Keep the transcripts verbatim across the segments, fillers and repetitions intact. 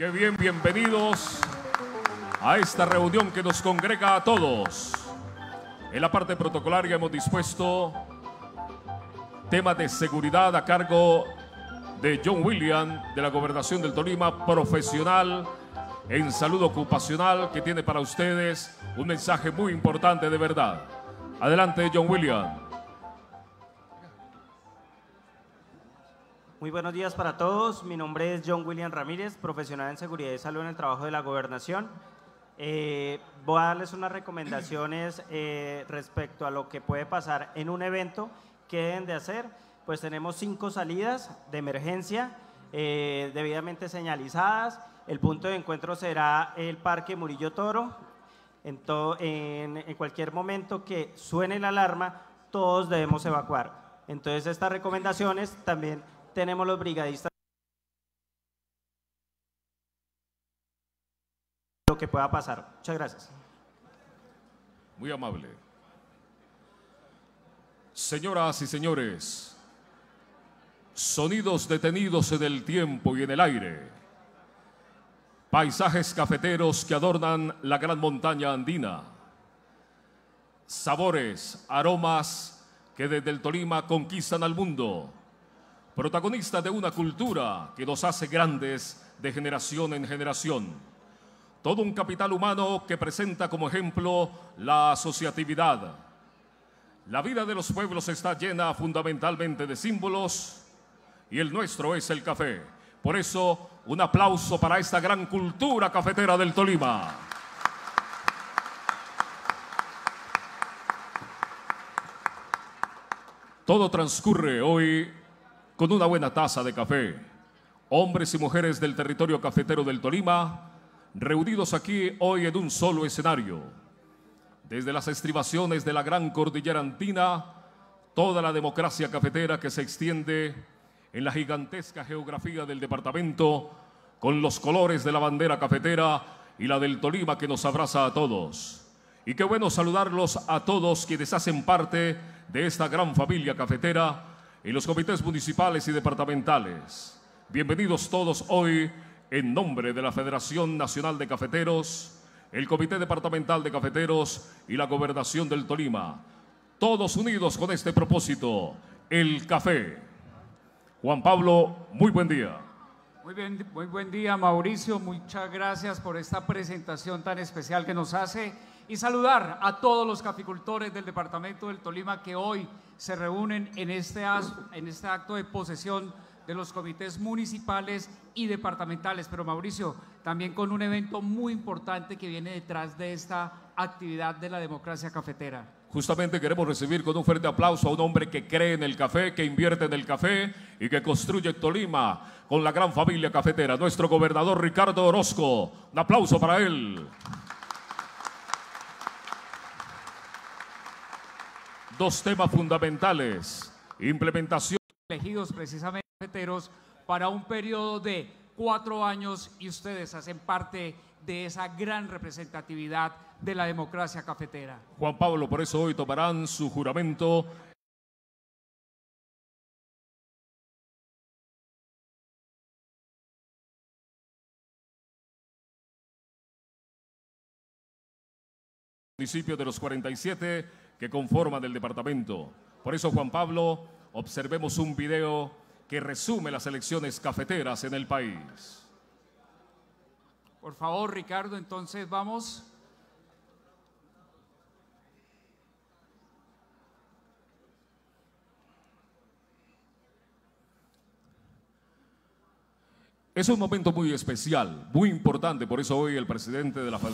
Qué bien, bienvenidos a esta reunión que nos congrega a todos. En la parte protocolaria hemos dispuesto temas de seguridad a cargo de John William, de la Gobernación del Tolima, profesional en salud ocupacional, que tiene para ustedes un mensaje muy importante de verdad. Adelante, John William. Muy buenos días para todos. Mi nombre es John William Ramírez, profesional en seguridad y salud en el trabajo de la Gobernación. Eh, voy a darles unas recomendaciones eh, respecto a lo que puede pasar en un evento. ¿Qué deben de hacer? Pues tenemos cinco salidas de emergencia eh, debidamente señalizadas. El punto de encuentro será el Parque Murillo Toro. En, to, en, en cualquier momento que suene la alarma, todos debemos evacuar. Entonces, estas recomendaciones también tenemos los brigadistas lo que pueda pasar. Muchas gracias. Muy amable. Señoras y señores, sonidos detenidos en el tiempo y en el aire, paisajes cafeteros que adornan la gran montaña andina, sabores, aromas que desde el Tolima conquistan al mundo, protagonistas de una cultura que nos hace grandes de generación en generación. Todo un capital humano que presenta como ejemplo la asociatividad. La vida de los pueblos está llena fundamentalmente de símbolos y el nuestro es el café. Por eso, un aplauso para esta gran cultura cafetera del Tolima. Todo transcurre hoy con una buena taza de café. Hombres y mujeres del territorio cafetero del Tolima, reunidos aquí hoy en un solo escenario. Desde las estribaciones de la gran cordillera andina, toda la democracia cafetera que se extiende en la gigantesca geografía del departamento, con los colores de la bandera cafetera y la del Tolima que nos abraza a todos. Y qué bueno saludarlos a todos quienes hacen parte de esta gran familia cafetera y los comités municipales y departamentales. Bienvenidos todos hoy en nombre de la Federación Nacional de Cafeteros, el Comité Departamental de Cafeteros y la Gobernación del Tolima. Todos unidos con este propósito, el café. Juan Pablo, muy buen día. Muy bien, muy buen día, Mauricio. Muchas gracias por esta presentación tan especial que nos hace y saludar a todos los caficultores del departamento del Tolima que hoy se reúnen en este, en este acto de posesión de los comités municipales y departamentales. Pero Mauricio, también con un evento muy importante que viene detrás de esta actividad de la democracia cafetera. Justamente queremos recibir con un fuerte aplauso a un hombre que cree en el café, que invierte en el café y que construye Tolima con la gran familia cafetera, nuestro gobernador Ricardo Orozco. Un aplauso para él. Dos temas fundamentales: implementación. Elegidos precisamente cafeteros para un periodo de cuatro años y ustedes hacen parte de esa gran representatividad de la democracia cafetera. Juan Pablo, por eso hoy tomarán su juramento. Municipio de los cuarenta y siete que conforman el departamento. Por eso, Juan Pablo, observemos un video que resume las elecciones cafeteras en el país. Por favor, Ricardo, entonces vamos. Es un momento muy especial, muy importante, por eso hoy el presidente de la Federación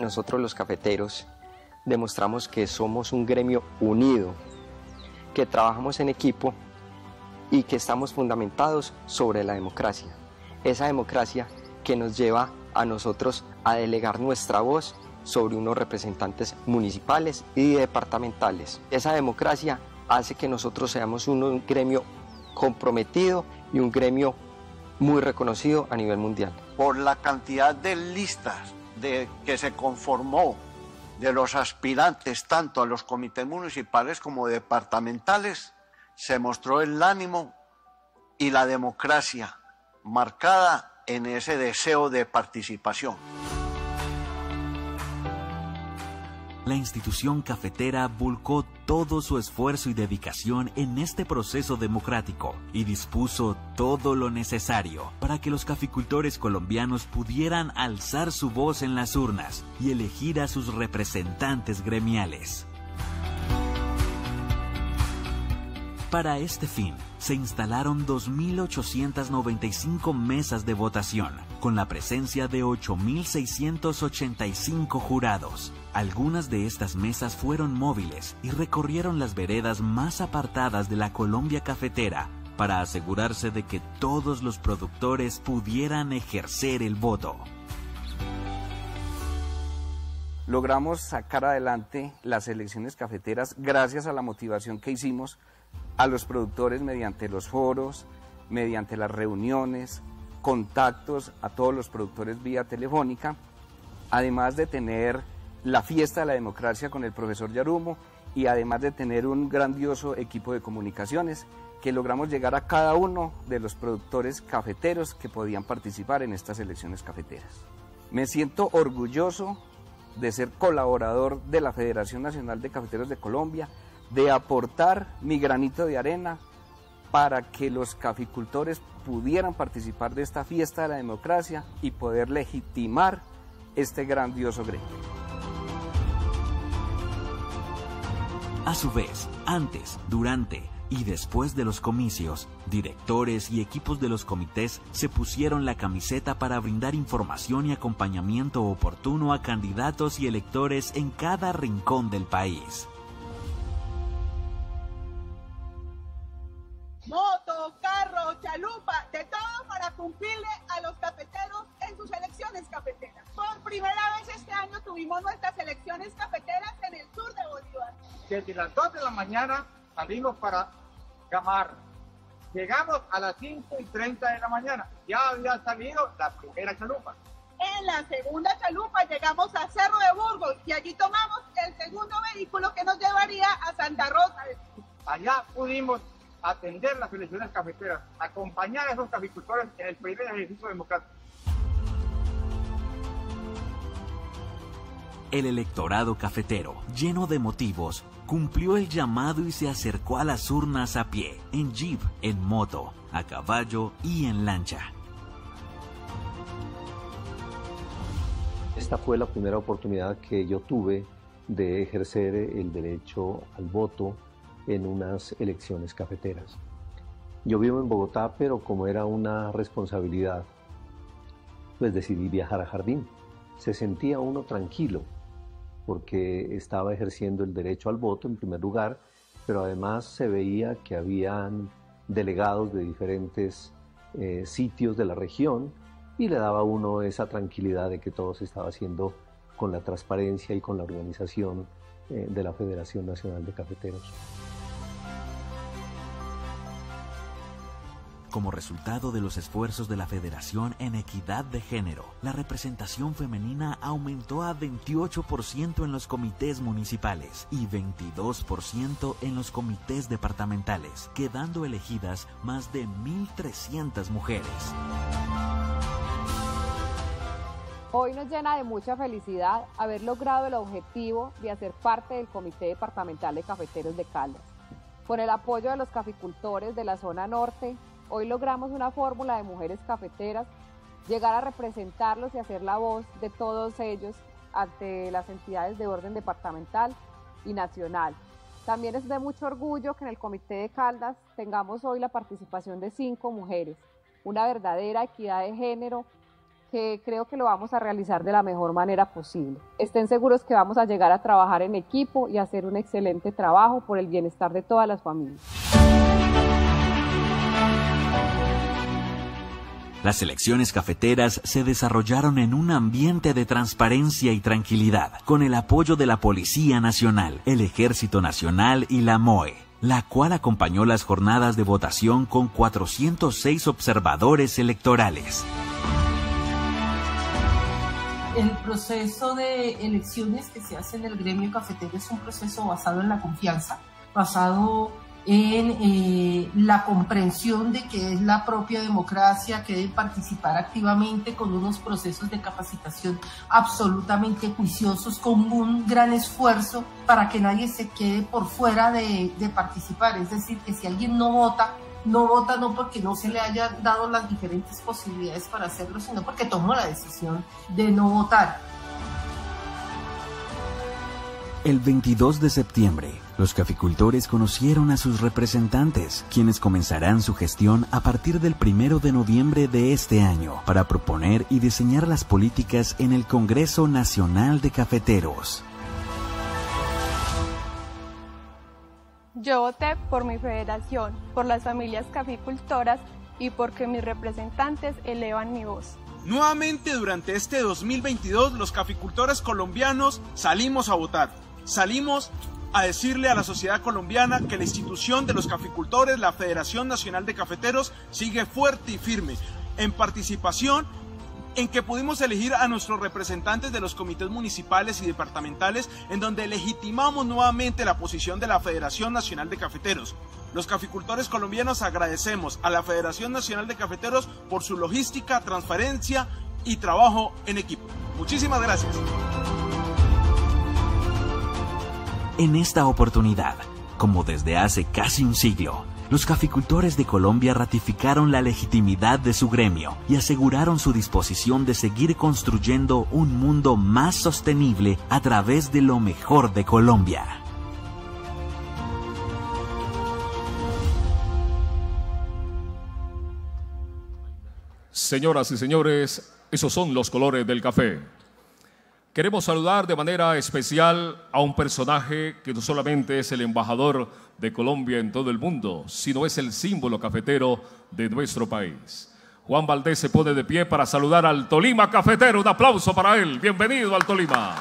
nosotros los cafeteros demostramos que somos un gremio unido, que trabajamos en equipo y que estamos fundamentados sobre la democracia. Esa democracia que nos lleva a nosotros a delegar nuestra voz sobre unos representantes municipales y departamentales. Esa democracia hace que nosotros seamos un gremio comprometido y un gremio muy reconocido a nivel mundial. Por la cantidad de listas de, que se conformó de los aspirantes tanto a los comités municipales como departamentales, se mostró el ánimo y la democracia marcada en ese deseo de participación. La institución cafetera volcó todo su esfuerzo y dedicación en este proceso democrático y dispuso todo lo necesario para que los caficultores colombianos pudieran alzar su voz en las urnas y elegir a sus representantes gremiales. Para este fin, se instalaron dos mil ochocientas noventa y cinco mesas de votación, con la presencia de ocho mil seiscientos ochenta y cinco jurados. Algunas de estas mesas fueron móviles y recorrieron las veredas más apartadas de la Colombia cafetera para asegurarse de que todos los productores pudieran ejercer el voto. Logramos sacar adelante las elecciones cafeteras gracias a la motivación que hicimos a los productores mediante los foros, mediante las reuniones, contactos a todos los productores vía telefónica, además de tener la fiesta de la democracia con el profesor Yarumo y además de tener un grandioso equipo de comunicaciones que logramos llegar a cada uno de los productores cafeteros que podían participar en estas elecciones cafeteras. Me siento orgulloso de ser colaborador de la Federación Nacional de Cafeteros de Colombia, de aportar mi granito de arena para que los caficultores pudieran participar de esta fiesta de la democracia y poder legitimar este grandioso gremio. A su vez, antes, durante y después de los comicios, directores y equipos de los comités se pusieron la camiseta para brindar información y acompañamiento oportuno a candidatos y electores en cada rincón del país. Moto, carro, chalupa, de todo para cumplirle a los cafeteros en sus elecciones cafeteras. Por primera vez este año tuvimos nuestras elecciones cafeteras en el sur de Bolívar. Desde las dos de la mañana salimos para Gamarra. Llegamos a las cinco y treinta de la mañana. Ya había salido la primera chalupa. En la segunda chalupa llegamos a Cerro de Burgos y allí tomamos el segundo vehículo que nos llevaría a Santa Rosa. Allá pudimos atender las elecciones cafeteras, acompañar a esos caficultores en el primer ejercicio democrático. El electorado cafetero, lleno de motivos, cumplió el llamado y se acercó a las urnas a pie, en jeep, en moto, a caballo y en lancha. Esta fue la primera oportunidad que yo tuve de ejercer el derecho al voto en unas elecciones cafeteras. Yo vivo en Bogotá, pero como era una responsabilidad, pues decidí viajar a Jardín. Se sentía uno tranquilo, porque estaba ejerciendo el derecho al voto en primer lugar, pero además se veía que habían delegados de diferentes eh, sitios de la región y le daba a uno esa tranquilidad de que todo se estaba haciendo con la transparencia y con la organización eh, de la Federación Nacional de Cafeteros. Como resultado de los esfuerzos de la Federación en equidad de género, la representación femenina aumentó a veintiocho por ciento en los comités municipales y veintidós por ciento en los comités departamentales, quedando elegidas más de mil trescientas mujeres. Hoy nos llena de mucha felicidad haber logrado el objetivo de hacer parte del Comité Departamental de Cafeteros de Caldas. Con el apoyo de los caficultores de la zona norte, hoy logramos una fórmula de mujeres cafeteras, llegar a representarlos y hacer la voz de todos ellos ante las entidades de orden departamental y nacional. También es de mucho orgullo que en el Comité de Caldas tengamos hoy la participación de cinco mujeres, una verdadera equidad de género que creo que lo vamos a realizar de la mejor manera posible. Estén seguros que vamos a llegar a trabajar en equipo y hacer un excelente trabajo por el bienestar de todas las familias. Las elecciones cafeteras se desarrollaron en un ambiente de transparencia y tranquilidad, con el apoyo de la Policía Nacional, el Ejército Nacional y la M O E, la cual acompañó las jornadas de votación con cuatrocientos seis observadores electorales. El proceso de elecciones que se hace en el gremio cafetero es un proceso basado en la confianza, basado en eh, la comprensión de que es la propia democracia, que debe participar activamente con unos procesos de capacitación absolutamente juiciosos, con un gran esfuerzo para que nadie se quede por fuera de, de participar. Es decir, que si alguien no vota, no vota no porque no se le hayan dado las diferentes posibilidades para hacerlo, sino porque tomó la decisión de no votar. El veintidós de septiembre, los caficultores conocieron a sus representantes, quienes comenzarán su gestión a partir del primero de noviembre de este año para proponer y diseñar las políticas en el Congreso Nacional de Cafeteros. Yo voté por mi federación, por las familias caficultoras y porque mis representantes elevan mi voz. Nuevamente durante este dos mil veintidós los caficultores colombianos salimos a votar. Salimos a decirle a la sociedad colombiana que la institución de los caficultores, la Federación Nacional de Cafeteros, sigue fuerte y firme en participación, en que pudimos elegir a nuestros representantes de los comités municipales y departamentales, en donde legitimamos nuevamente la posición de la Federación Nacional de Cafeteros. Los caficultores colombianos agradecemos a la Federación Nacional de Cafeteros por su logística, transparencia y trabajo en equipo. Muchísimas gracias. En esta oportunidad, como desde hace casi un siglo, los caficultores de Colombia ratificaron la legitimidad de su gremio y aseguraron su disposición de seguir construyendo un mundo más sostenible a través de lo mejor de Colombia. Señoras y señores, esos son los colores del café. Queremos saludar de manera especial a un personaje que no solamente es el embajador de Colombia en todo el mundo, sino es el símbolo cafetero de nuestro país. Juan Valdés se pone de pie para saludar al Tolima cafetero. Un aplauso para él. Bienvenido al Tolima.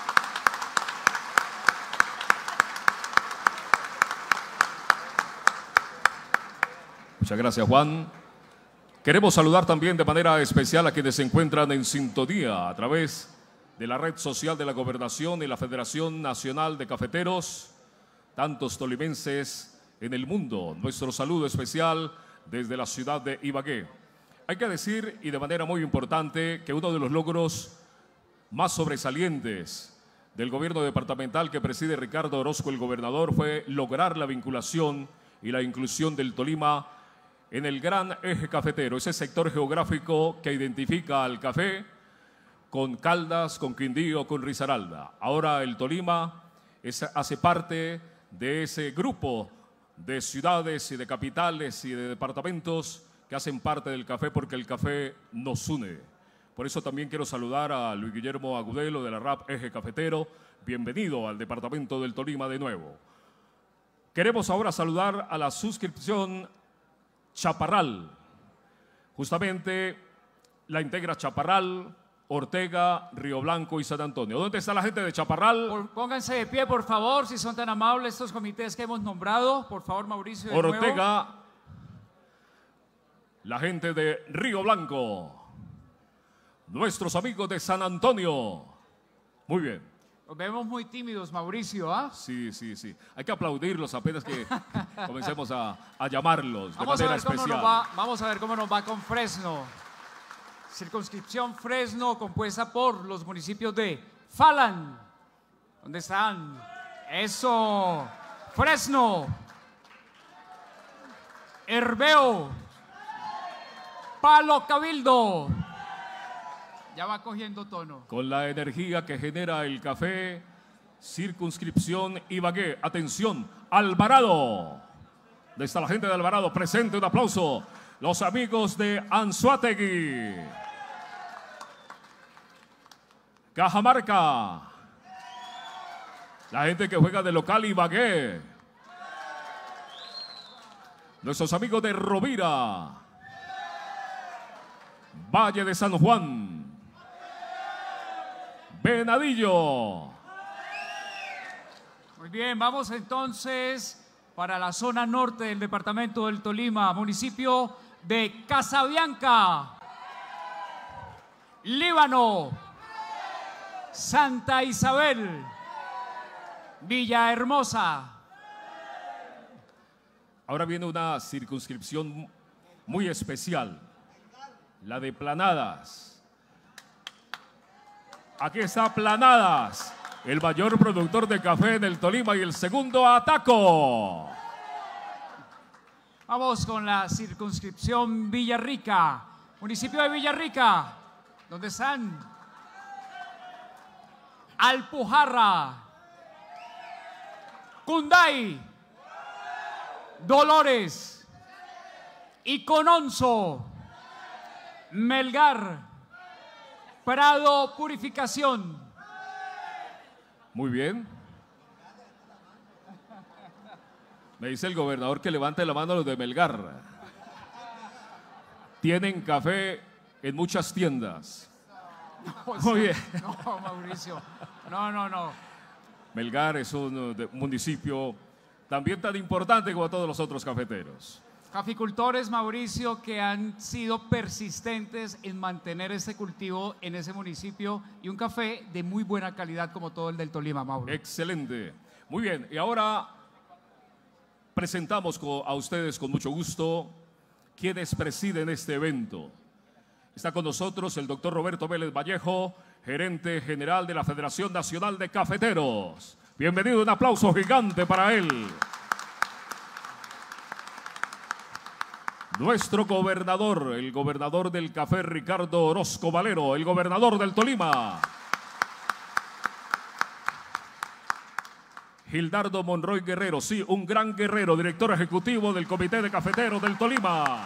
Muchas gracias, Juan. Queremos saludar también de manera especial a quienes se encuentran en sintonía a través de la red social de la Gobernación y la Federación Nacional de Cafeteros, tantos tolimenses en el mundo. Nuestro saludo especial desde la ciudad de Ibagué. Hay que decir, y de manera muy importante, que uno de los logros más sobresalientes del gobierno departamental que preside Ricardo Orozco, el gobernador, fue lograr la vinculación y la inclusión del Tolima en el gran eje cafetero, ese sector geográfico que identifica al café con Caldas, con Quindío, con Risaralda. Ahora el Tolima es, hace parte de ese grupo de ciudades y de capitales y de departamentos que hacen parte del café, porque el café nos une. Por eso también quiero saludar a Luis Guillermo Agudelo de la R A P Eje Cafetero. Bienvenido al departamento del Tolima de nuevo. Queremos ahora saludar a la suscripción Chaparral. Justamente la integra Chaparral, Ortega, Río Blanco y San Antonio. ¿Dónde está la gente de Chaparral? Por, pónganse de pie, por favor, si son tan amables estos comités que hemos nombrado. Por favor, Mauricio, de Ortega, nuevo. La gente de Río Blanco, nuestros amigos de San Antonio. Muy bien. Nos vemos muy tímidos, Mauricio, ¿ah? Sí, sí, sí. Hay que aplaudirlos apenas que comencemos a, a llamarlos de vamos manera a ver cómo especial. Nos va, vamos a ver cómo nos va con Fresno. Circunscripción Fresno, compuesta por los municipios de Falan. ¿Dónde están? Eso. Fresno. Herveo. Palo Cabildo. Ya va cogiendo tono. Con la energía que genera el café, circunscripción Ibagué. Atención, Alvarado. ¿Dónde está la gente de Alvarado? Presente, un aplauso. Los amigos de Anzoátegui. Cajamarca. La gente que juega de local Ibagué. Nuestros amigos de Rovira. Valle de San Juan. Venadillo. Muy bien, vamos entonces para la zona norte del departamento del Tolima, municipio de Casabianca, Líbano, Santa Isabel, Villahermosa. Ahora viene una circunscripción muy especial, la de Planadas. Aquí está Planadas, el mayor productor de café del Tolima, y el segundo Ataco. Vamos con la circunscripción Villarrica, municipio de Villarrica, donde están Alpujarra, Cunday, Dolores, Icononso, Melgar, Prado Purificación. Muy bien. Me dice el gobernador que levante la mano a los de Melgar. Tienen café en muchas tiendas. No, Muy bien. No, Mauricio. No, no, no. Melgar es un de, municipio también tan importante como todos los otros cafeteros. Caficultores, Mauricio, que han sido persistentes en mantener este cultivo en ese municipio y un café de muy buena calidad como todo el del Tolima, Mauro. Excelente. Muy bien, y ahora presentamos a ustedes con mucho gusto quienes presiden este evento. Está con nosotros el doctor Roberto Vélez Vallejo, gerente general de la Federación Nacional de Cafeteros. Bienvenido, un aplauso gigante para él. Nuestro gobernador, el gobernador del café, Ricardo Orozco Valero, el gobernador del Tolima. Gildardo Monroy Guerrero, sí, un gran guerrero, director ejecutivo del Comité de Cafeteros del Tolima.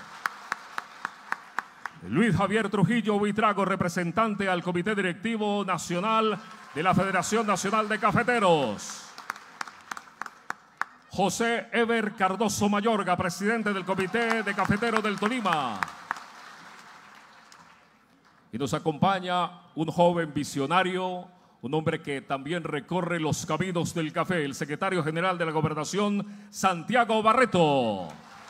Luis Javier Trujillo Buitrago, representante al Comité Directivo Nacional de la Federación Nacional de Cafeteros. José Eber Cardoso Mayorga, presidente del Comité de Cafeteros del Tolima. Y nos acompaña un joven visionario, un hombre que también recorre los caminos del café, el secretario general de la Gobernación, Santiago Barreto.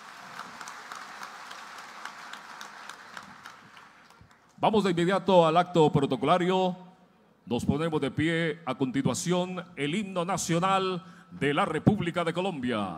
Vamos de inmediato al acto protocolario. Nos ponemos de pie. A continuación, el himno nacional de la República de Colombia.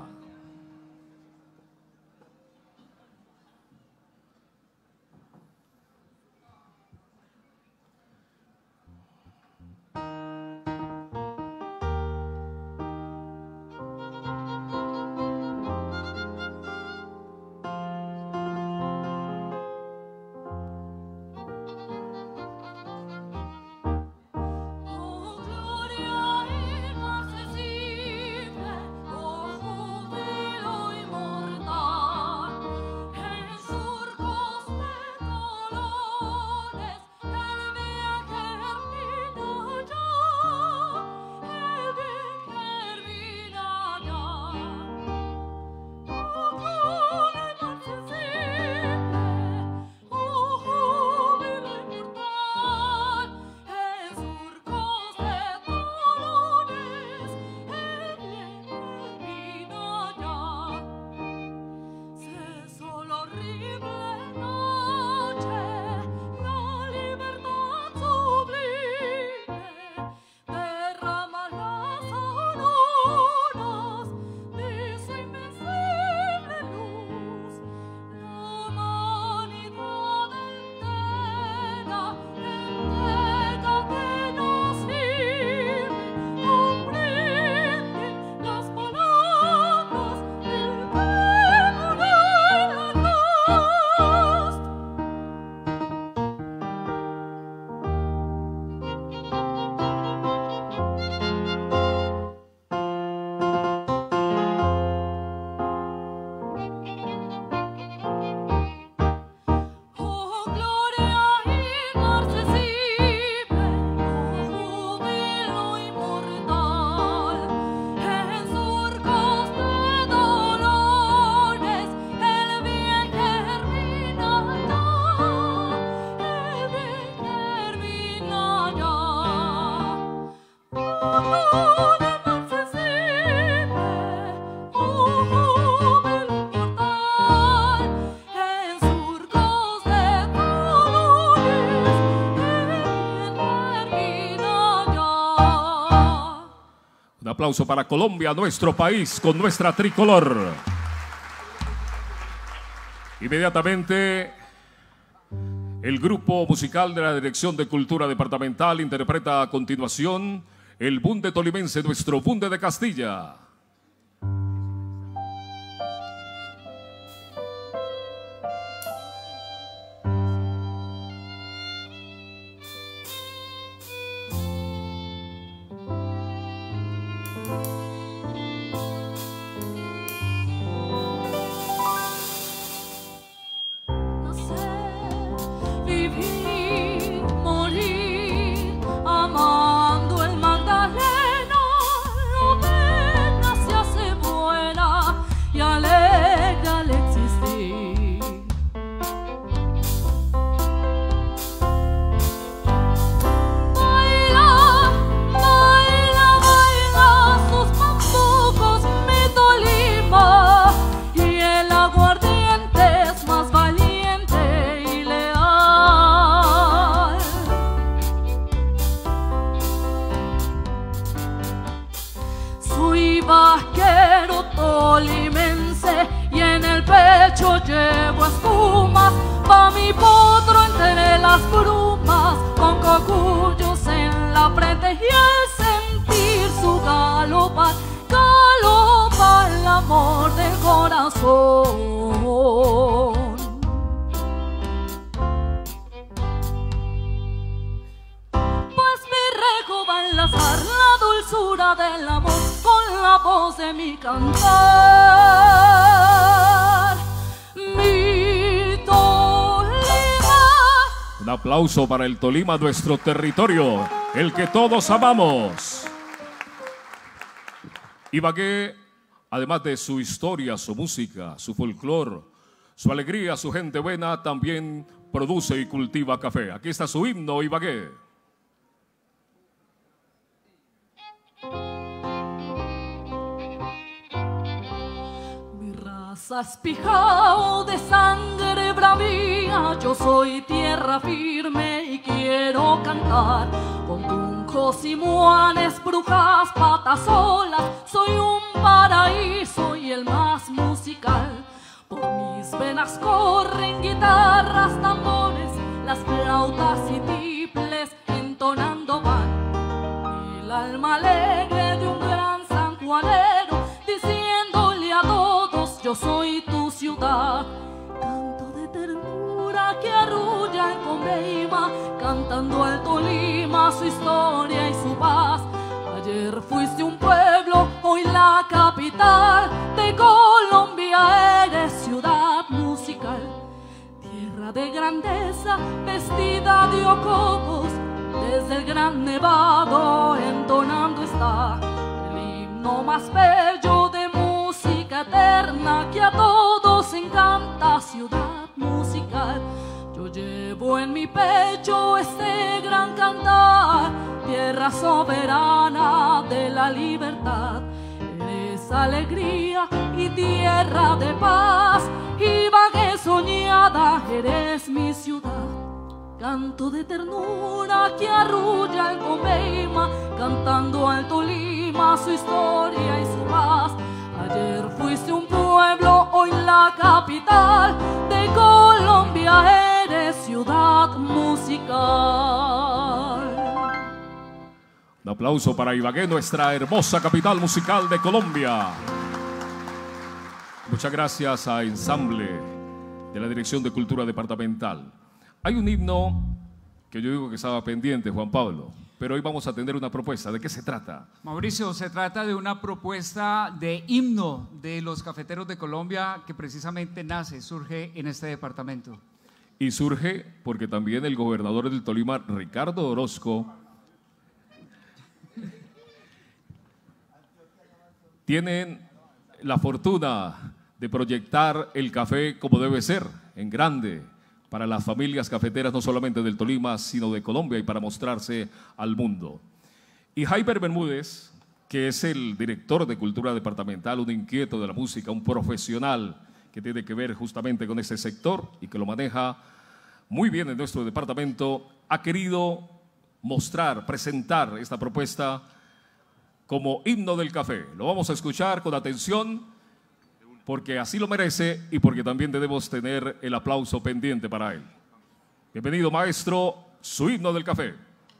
Oh, gloria inaccesible, oh, joven. Un aplauso para Colombia, nuestro país, con nuestra tricolor. Inmediatamente, el grupo musical de la Dirección de Cultura Departamental interpreta a continuación el bunde tolimense, nuestro bunde de Castilla. Llevo espumas pa' mi potro entre las brumas, con cogullos en la frente y al sentir su galopar, galopa el amor del corazón. Pues mi rego va a enlazar la dulzura del amor con la voz de mi cantar. Un aplauso para el Tolima, nuestro territorio, el que todos amamos. Ibagué, además de su historia, su música, su folclore, su alegría, su gente buena, también produce y cultiva café. Aquí está su himno, Ibagué. Espijao de sangre bravía, yo soy tierra firme y quiero cantar con tuncos y muanes, brujas, patasolas. Soy un paraíso y el más musical. Por mis venas corren guitarras, tambores, las flautas y tiples entonando van. El alma alegre de un gran sanjuanero diciéndole a todos: yo soy tu ciudad. Canto de ternura que arrulla el Comeima, cantando al Tolima su historia y su paz. Ayer fuiste un pueblo, hoy la capital de Colombia, eres ciudad musical. Tierra de grandeza, vestida de ocopos, desde el gran nevado entonando está el himno más bello de música eterna que a todos encanta, ciudad musical. Yo llevo en mi pecho este gran cantar, tierra soberana de la libertad. Eres alegría y tierra de paz, Ibagué soñada, eres mi ciudad. Canto de ternura que arrulla el Comeima, cantando al Tolima su historia y su paz. Ayer fuiste un pueblo, hoy la capital de Colombia, eres ciudad musical. Un aplauso para Ibagué, nuestra hermosa capital musical de Colombia. Muchas gracias a Ensamble de la Dirección de Cultura Departamental. Hay un himno que yo digo que estaba pendiente, Juan Pablo, pero hoy vamos a tener una propuesta. ¿De qué se trata? Mauricio, se trata de una propuesta de himno de los cafeteros de Colombia que precisamente nace, surge en este departamento. Y surge porque también el gobernador del Tolima, Ricardo Orozco, tienen la fortuna de proyectar el café como debe ser, en grande, para las familias cafeteras no solamente del Tolima, sino de Colombia, y para mostrarse al mundo. Y Jaiber Bermúdez, que es el director de Cultura Departamental, un inquieto de la música, un profesional que tiene que ver justamente con ese sector y que lo maneja muy bien en nuestro departamento, ha querido mostrar, presentar esta propuesta como himno del café. Lo vamos a escuchar con atención porque así lo merece y porque también debemos tener el aplauso pendiente para él. Bienvenido, maestro, su himno del café.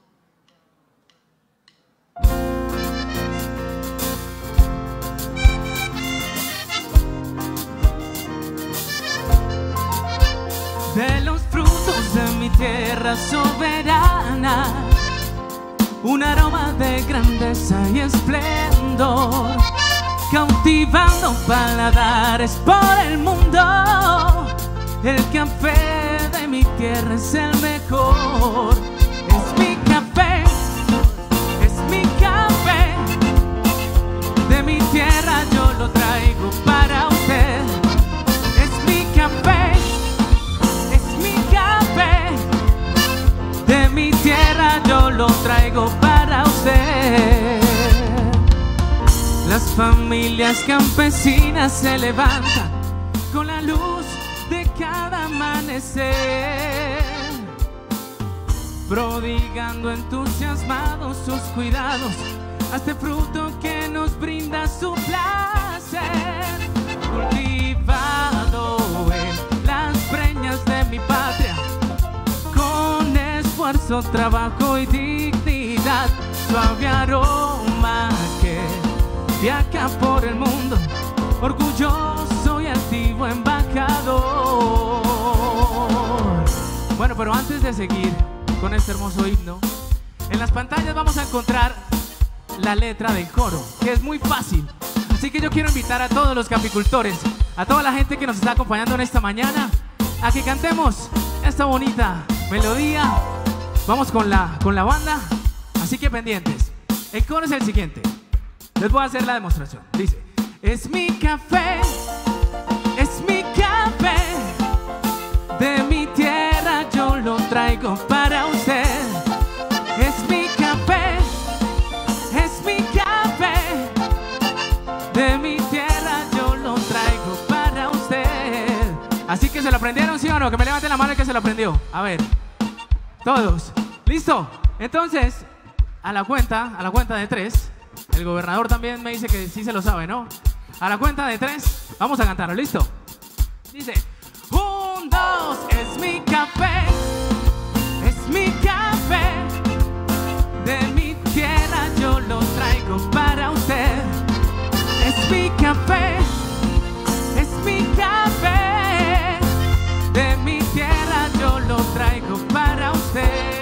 De los frutos de mi tierra soberana, un aroma de grandeza y esplendor, cautivando paladares por el mundo. El café de mi tierra es el mejor. Es mi café, es mi café. De mi tierra yo lo traigo para usted. Es mi café, de mi tierra yo lo traigo para usted. Las familias campesinas se levantan con la luz de cada amanecer, prodigando entusiasmados sus cuidados a este fruto que nos brinda su placer. Cultivado en las breñas de mi patria, con esfuerzo, trabajo y dignidad, suave aroma que viaja por el mundo, orgulloso y altivo embajador. Bueno, pero antes de seguir con este hermoso himno, en las pantallas vamos a encontrar la letra del coro, que es muy fácil. Así que yo quiero invitar a todos los caficultores, a toda la gente que nos está acompañando en esta mañana, a que cantemos esta bonita melodía. Vamos con la, con la banda, así que pendientes. El coro es el siguiente. Les voy a hacer la demostración. Dice: es mi café, es mi café. De mi tierra yo lo traigo para usted. Es mi café, es mi café. De mi tierra yo lo traigo para usted. Así que se lo aprendieron, ¿sí o no? Que me levanten la mano el que se lo aprendió. A ver, todos, ¿listo? Entonces, a la cuenta, a la cuenta de tres. El gobernador también me dice que sí se lo sabe, ¿no? A la cuenta de tres, vamos a cantarlo, ¿listo? Dice: un, dos, es mi café, es mi café. De mi tierra yo lo traigo para usted. Es mi café, es mi café. De mi tierra yo lo traigo para usted.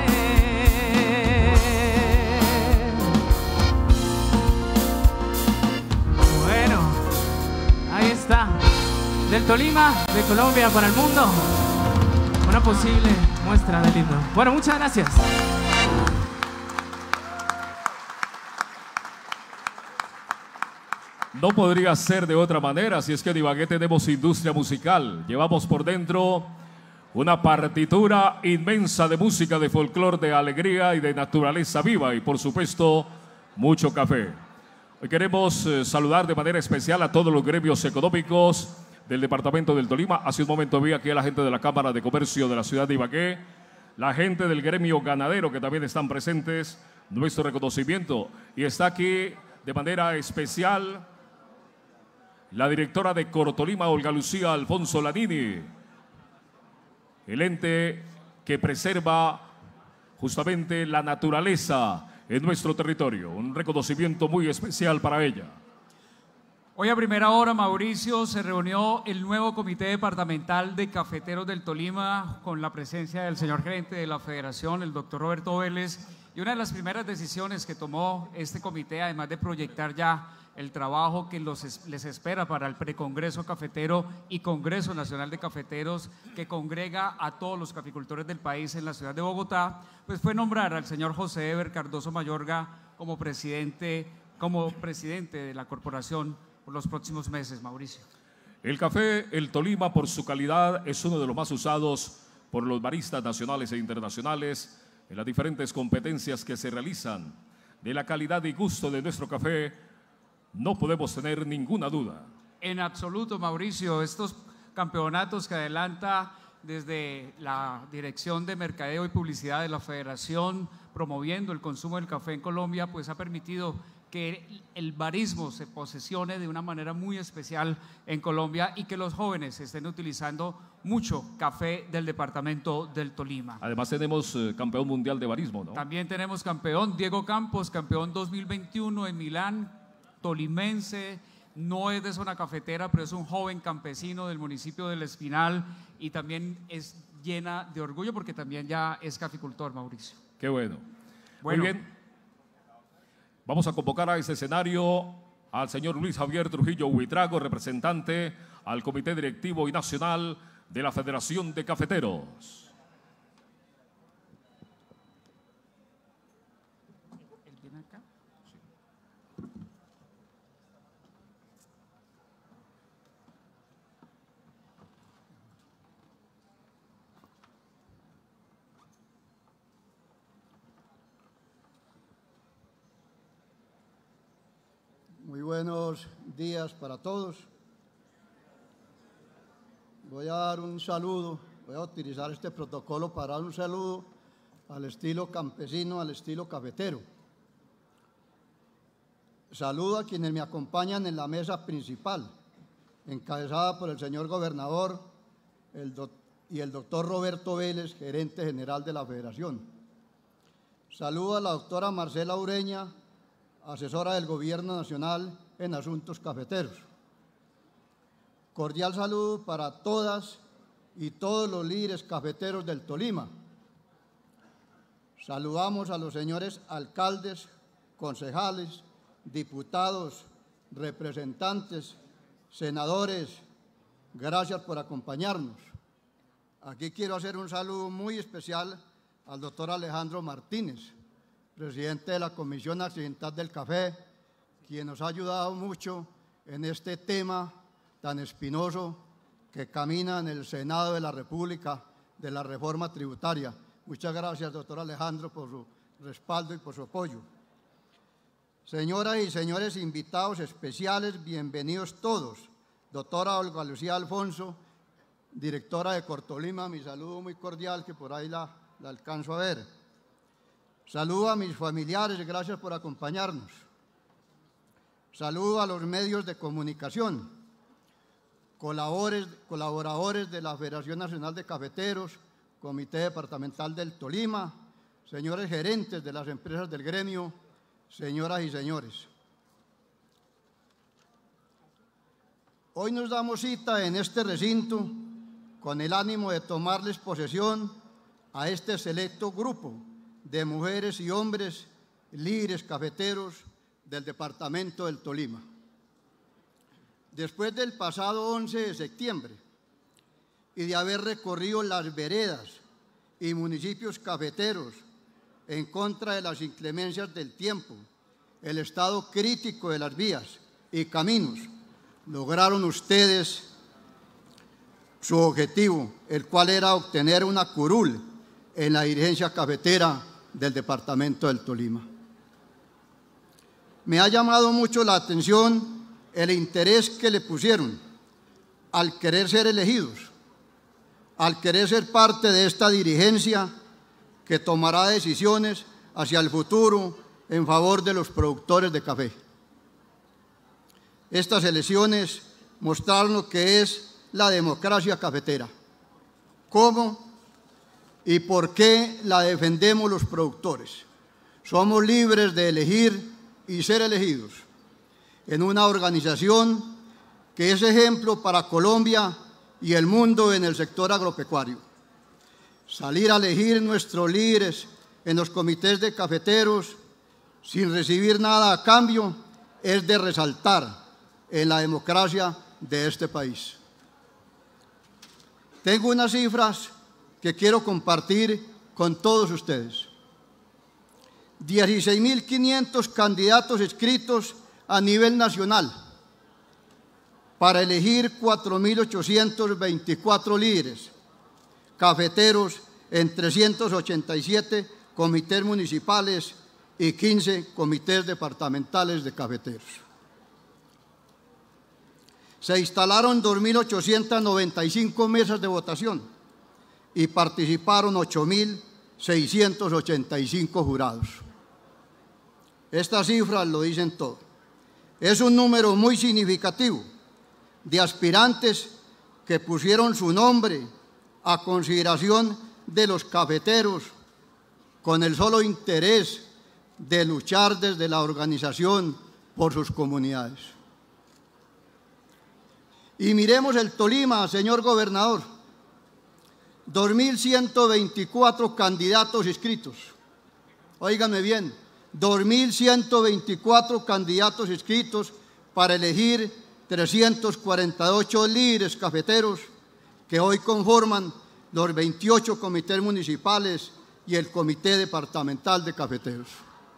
Bueno, ahí está. Del Tolima, de Colombia para el mundo, una posible muestra del himno. Bueno, muchas gracias. No podría ser de otra manera, si es que en Ibagué tenemos industria musical. Llevamos por dentro una partitura inmensa de música, de folclore, de alegría y de naturaleza viva y, por supuesto, mucho café. Hoy queremos eh, saludar de manera especial a todos los gremios económicos del departamento del Tolima. Hace un momento vi aquí a la gente de la Cámara de Comercio de la ciudad de Ibagué, la gente del gremio ganadero que también están presentes, nuestro reconocimiento. Y está aquí de manera especial la directora de Cortolima, Olga Lucía Alfonso Lanini, el ente que preserva justamente la naturaleza en nuestro territorio. Un reconocimiento muy especial para ella. Hoy a primera hora, Mauricio, se reunió el nuevo Comité Departamental de Cafeteros del Tolima con la presencia del señor gerente de la Federación, el doctor Roberto Vélez, y una de las primeras decisiones que tomó este comité, además de proyectar ya el trabajo que los, les espera para el precongreso cafetero y Congreso Nacional de Cafeteros, que congrega a todos los caficultores del país en la ciudad de Bogotá, pues fue nombrar al señor José Eber Cardoso Mayorga como presidente, como presidente de la corporación por los próximos meses, Mauricio. El café El Tolima, por su calidad, es uno de los más usados por los baristas nacionales e internacionales en las diferentes competencias que se realizan. De la calidad y gusto de nuestro café no podemos tener ninguna duda. En absoluto, Mauricio. Estos campeonatos que adelanta desde la Dirección de Mercadeo y Publicidad de la Federación, promoviendo el consumo del café en Colombia, pues ha permitido que el barismo se posesione de una manera muy especial en Colombia y que los jóvenes estén utilizando mucho café del departamento del Tolima. Además tenemos eh, campeón mundial de barismo, ¿no? También tenemos campeón Diego Campos, campeón dos mil veintiuno en Milán, tolimense, no es de zona cafetera, pero es un joven campesino del municipio del Espinal y también es llena de orgullo porque también ya es caficultor, Mauricio. Qué bueno. Bueno. Muy bien. Vamos a convocar a ese escenario al señor Luis Javier Trujillo Huitrago, representante al Comité Directivo y Nacional de la Federación de Cafeteros. Muy buenos días para todos. Voy a dar un saludo, voy a utilizar este protocolo para dar un saludo al estilo campesino, al estilo cafetero. Saludo a quienes me acompañan en la mesa principal, encabezada por el señor gobernador el y el doctor Roberto Vélez, gerente general de la Federación. Saludo a la doctora Marcela Ureña, asesora del Gobierno Nacional en Asuntos Cafeteros. Cordial saludo para todas y todos los líderes cafeteros del Tolima. Saludamos a los señores alcaldes, concejales, diputados, representantes, senadores. Gracias por acompañarnos. Aquí quiero hacer un saludo muy especial al doctor Alejandro Martínez, presidente de la Comisión Accidental del Café, quien nos ha ayudado mucho en este tema tan espinoso que camina en el Senado de la República de la reforma tributaria. Muchas gracias, doctor Alejandro, por su respaldo y por su apoyo. Señoras y señores invitados especiales, bienvenidos todos. Doctora Olga Lucía Alfonso, directora de Cortolima, mi saludo muy cordial, que por ahí la, la alcanzo a ver. Saludo a mis familiares, gracias por acompañarnos. Saludo a los medios de comunicación, colaboradores, colaboradores de la Federación Nacional de Cafeteros, Comité Departamental del Tolima, señores gerentes de las empresas del gremio, señoras y señores. Hoy nos damos cita en este recinto con el ánimo de tomarles posesión a este selecto grupo de mujeres y hombres líderes cafeteros del departamento del Tolima. Después del pasado once de septiembre y de haber recorrido las veredas y municipios cafeteros en contra de las inclemencias del tiempo, el estado crítico de las vías y caminos, lograron ustedes su objetivo, el cual era obtener una curul en la dirigencia cafetera del departamento del Tolima. Me ha llamado mucho la atención el interés que le pusieron al querer ser elegidos, al querer ser parte de esta dirigencia que tomará decisiones hacia el futuro en favor de los productores de café. Estas elecciones mostraron lo que es la democracia cafetera, cómo y por qué la defendemos los productores. Somos libres de elegir y ser elegidos en una organización que es ejemplo para Colombia y el mundo en el sector agropecuario. Salir a elegir nuestros líderes en los comités de cafeteros sin recibir nada a cambio es de resaltar en la democracia de este país. Tengo unas cifras que quiero compartir con todos ustedes. dieciséis mil quinientos candidatos inscritos a nivel nacional para elegir cuatro mil ochocientos veinticuatro líderes cafeteros en trescientos ochenta y siete comités municipales y quince comités departamentales de cafeteros. Se instalaron dos mil ochocientas noventa y cinco mesas de votación y participaron ocho mil seiscientos ochenta y cinco jurados. Estas cifras lo dicen todo. Es un número muy significativo de aspirantes que pusieron su nombre a consideración de los cafeteros con el solo interés de luchar desde la organización por sus comunidades. Y miremos el Tolima, señor gobernador. dos mil ciento veinticuatro candidatos inscritos. Óiganme bien, dos mil ciento veinticuatro candidatos inscritos para elegir trescientos cuarenta y ocho líderes cafeteros que hoy conforman los veintiocho comités municipales y el Comité Departamental de Cafeteros.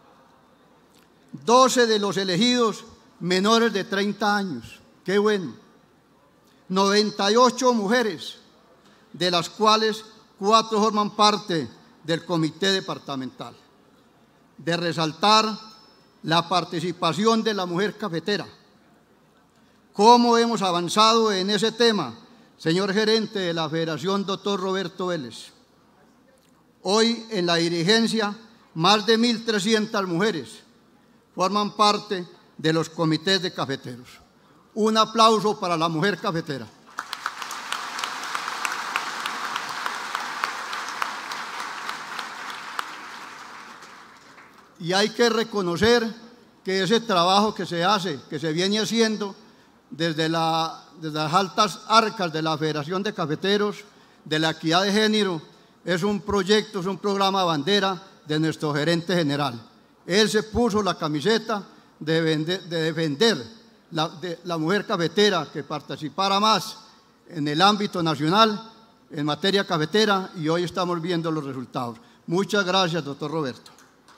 doce de los elegidos menores de treinta años. ¡Qué bueno! noventa y ocho mujeres, de las cuales cuatro forman parte del Comité Departamental. De resaltar la participación de la mujer cafetera. ¿Cómo hemos avanzado en ese tema, señor gerente de la Federación, doctor Roberto Vélez? Hoy en la dirigencia, más de mil trescientas mujeres forman parte de los comités de cafeteros. Un aplauso para la mujer cafetera. Y hay que reconocer que ese trabajo que se hace, que se viene haciendo desde, la, desde las altas arcas de la Federación de Cafeteros, de la equidad de género, es un proyecto, es un programa bandera de nuestro gerente general. Él se puso la camiseta de, vender, de defender la, de la mujer cafetera, que participara más en el ámbito nacional en materia cafetera, y hoy estamos viendo los resultados. Muchas gracias, doctor Roberto.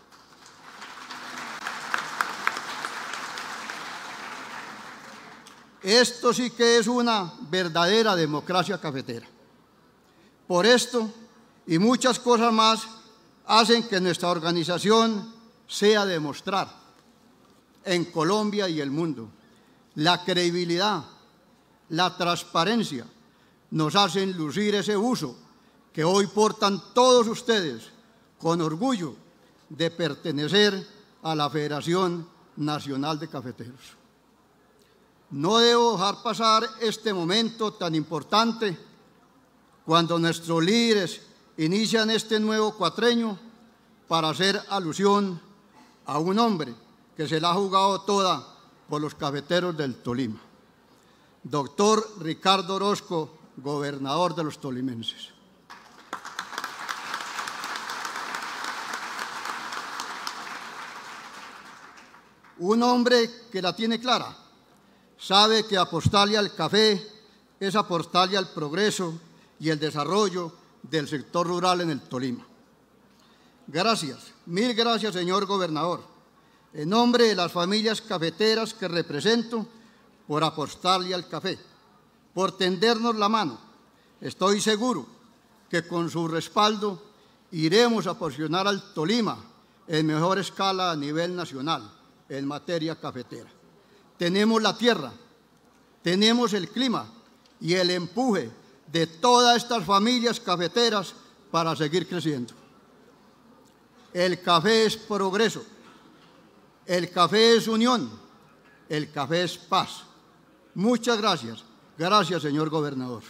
Esto sí que es una verdadera democracia cafetera. Por esto y muchas cosas más hacen que nuestra organización sea demostrar en Colombia y el mundo. La credibilidad, la transparencia nos hacen lucir ese uso que hoy portan todos ustedes con orgullo de pertenecer a la Federación Nacional de Cafeteros. No debo dejar pasar este momento tan importante cuando nuestros líderes inician este nuevo cuatrenio para hacer alusión a un hombre que se la ha jugado toda por los cafeteros del Tolima. Doctor Ricardo Orozco, gobernador de los tolimenses. Un hombre que la tiene clara. Sabe que apostarle al café es apostarle al progreso y el desarrollo del sector rural en el Tolima. Gracias, mil gracias, señor gobernador, en nombre de las familias cafeteras que represento, por apostarle al café, por tendernos la mano. Estoy seguro que con su respaldo iremos a posicionar al Tolima en mejor escala a nivel nacional en materia cafetera. Tenemos la tierra, tenemos el clima y el empuje de todas estas familias cafeteras para seguir creciendo. El café es progreso, el café es unión, el café es paz. Muchas gracias. Gracias, señor gobernador.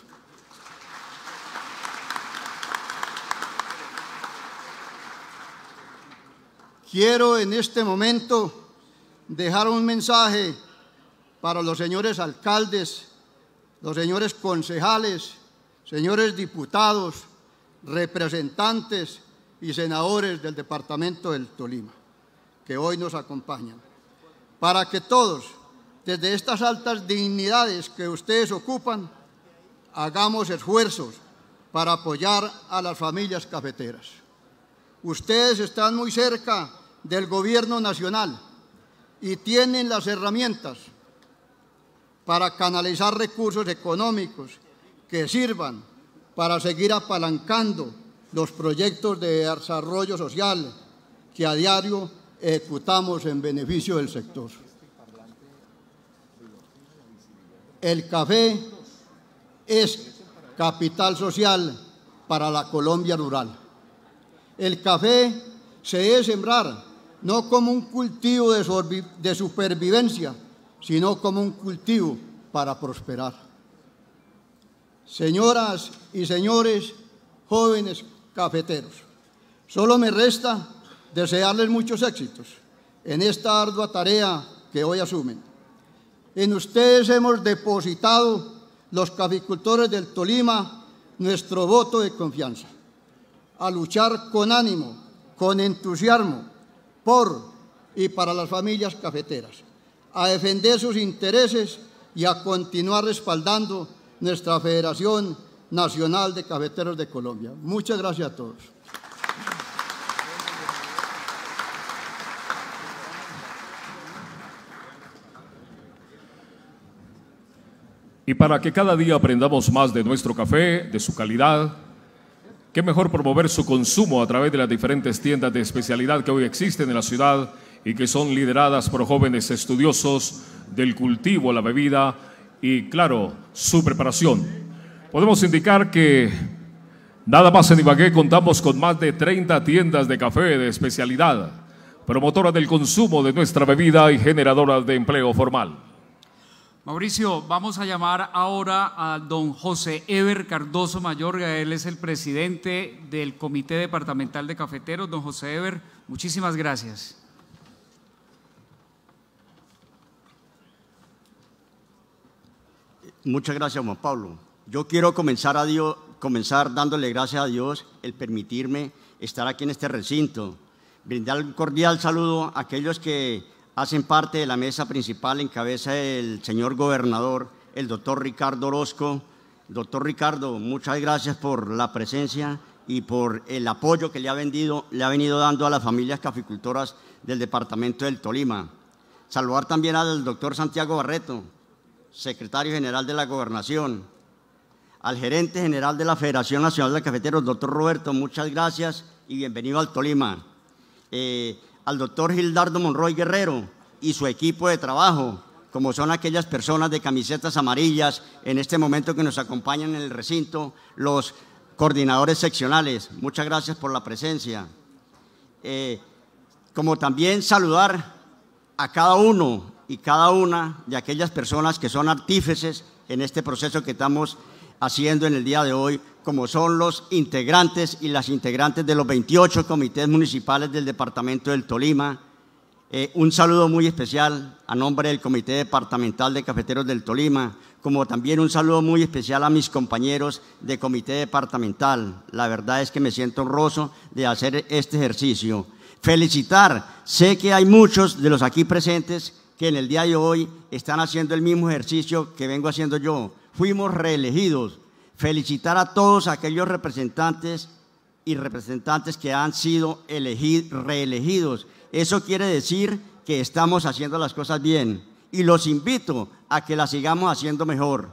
Quiero en este momento dejar un mensaje para los señores alcaldes, los señores concejales, señores diputados, representantes y senadores del departamento del Tolima, que hoy nos acompañan, para que todos, desde estas altas dignidades que ustedes ocupan, hagamos esfuerzos para apoyar a las familias cafeteras. Ustedes están muy cerca del gobierno nacional y tienen las herramientas para canalizar recursos económicos que sirvan para seguir apalancando los proyectos de desarrollo social que a diario ejecutamos en beneficio del sector. El café es capital social para la Colombia rural. El café se debe sembrar no como un cultivo de, de supervivencia, sino como un cultivo para prosperar. Señoras y señores, jóvenes cafeteros, solo me resta desearles muchos éxitos en esta ardua tarea que hoy asumen. En ustedes hemos depositado, los caficultores del Tolima, nuestro voto de confianza, a luchar con ánimo, con entusiasmo, por y para las familias cafeteras, a defender sus intereses y a continuar respaldando nuestra Federación Nacional de Cafeteros de Colombia. Muchas gracias a todos. Y para que cada día aprendamos más de nuestro café, de su calidad, qué mejor promover su consumo a través de las diferentes tiendas de especialidad que hoy existen en la ciudad y que son lideradas por jóvenes estudiosos del cultivo, la bebida y, claro, su preparación. Podemos indicar que nada más en Ibagué contamos con más de treinta tiendas de café de especialidad, promotoras del consumo de nuestra bebida y generadoras de empleo formal. Mauricio, vamos a llamar ahora a don José Eber Cardoso Mayorga. Él es el presidente del Comité Departamental de Cafeteros. Don José Eber, muchísimas gracias. Muchas gracias, Juan Pablo. Yo quiero comenzar, a Dios, comenzar dándole gracias a Dios el permitirme estar aquí en este recinto. Brindar un cordial saludo a aquellos que hacen parte de la mesa principal en cabeza del señor gobernador, el doctor Ricardo Orozco. Doctor Ricardo, muchas gracias por la presencia y por el apoyo que le ha, vendido, le ha venido dando a las familias caficultoras del departamento del Tolima. Saludar también al doctor Santiago Barreto, secretario general de la Gobernación, al gerente general de la Federación Nacional de Cafeteros, doctor Roberto, muchas gracias y bienvenido al Tolima. Eh, al doctor Gildardo Monroy Guerrero y su equipo de trabajo, como son aquellas personas de camisetas amarillas en este momento que nos acompañan en el recinto, los coordinadores seccionales, muchas gracias por la presencia. Eh, como también saludar a cada uno y cada una de aquellas personas que son artífices en este proceso que estamos haciendo en el día de hoy, como son los integrantes y las integrantes de los veintiocho comités municipales del departamento del Tolima. Eh, un saludo muy especial a nombre del Comité Departamental de Cafeteros del Tolima, como también un saludo muy especial a mis compañeros de Comité Departamental. La verdad es que me siento honroso de hacer este ejercicio. Felicitar, sé que hay muchos de los aquí presentes que en el día de hoy están haciendo el mismo ejercicio que vengo haciendo yo. Fuimos reelegidos. Felicitar a todos aquellos representantes y representantes que han sido elegidos, reelegidos. Eso quiere decir que estamos haciendo las cosas bien y los invito a que las sigamos haciendo mejor.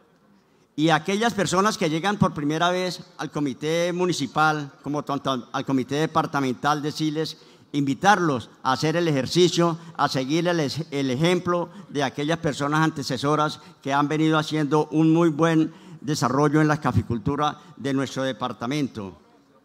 Y aquellas personas que llegan por primera vez al comité municipal, como tanto al comité departamental, decirles, invitarlos a hacer el ejercicio, a seguir el, el ejemplo de aquellas personas antecesoras que han venido haciendo un muy buen desarrollo en la caficultura de nuestro departamento.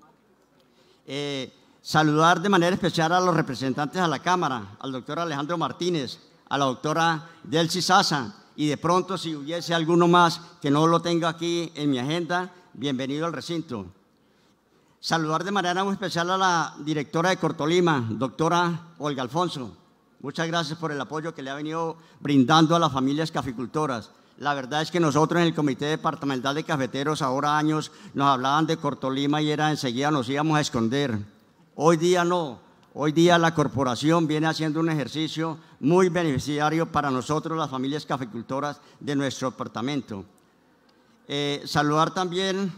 Eh, saludar de manera especial a los representantes a la Cámara, al doctor Alejandro Martínez, a la doctora Delcy Sasa, y de pronto si hubiese alguno más que no lo tenga aquí en mi agenda, bienvenido al recinto. Saludar de manera muy especial a la directora de Cortolima, doctora Olga Alfonso. Muchas gracias por el apoyo que le ha venido brindando a las familias caficultoras. La verdad es que nosotros en el Comité Departamental de Cafeteros, ahora años, nos hablaban de Cortolima y era enseguida nos íbamos a esconder. Hoy día no. Hoy día la corporación viene haciendo un ejercicio muy beneficiario para nosotros, las familias caficultoras de nuestro departamento. Eh, saludar también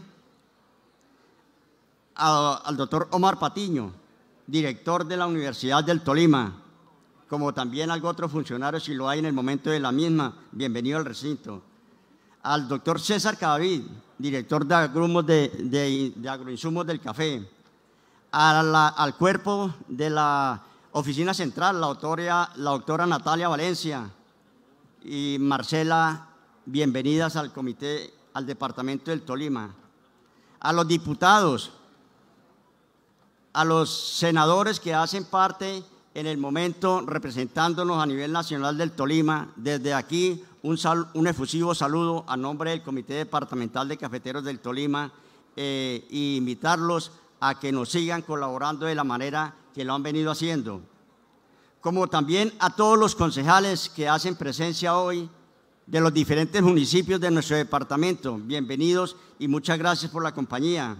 a, al doctor Omar Patiño, director de la Universidad del Tolima, como también a otros funcionarios, si lo hay en el momento de la misma, bienvenido al recinto. Al doctor César Cadavid, director de, de, de, de agroinsumos del café. A la, al cuerpo de la oficina central, la doctora, la doctora Natalia Valencia y Marcela, bienvenidas al comité, al departamento del Tolima. A los diputados, a los senadores que hacen parte en el momento representándonos a nivel nacional del Tolima. Desde aquí, un, sal, un efusivo saludo a nombre del Comité Departamental de Cafeteros del Tolima eh, e invitarlos a que nos sigan colaborando de la manera que lo han venido haciendo. Como también a todos los concejales que hacen presencia hoy de los diferentes municipios de nuestro departamento. Bienvenidos y muchas gracias por la compañía.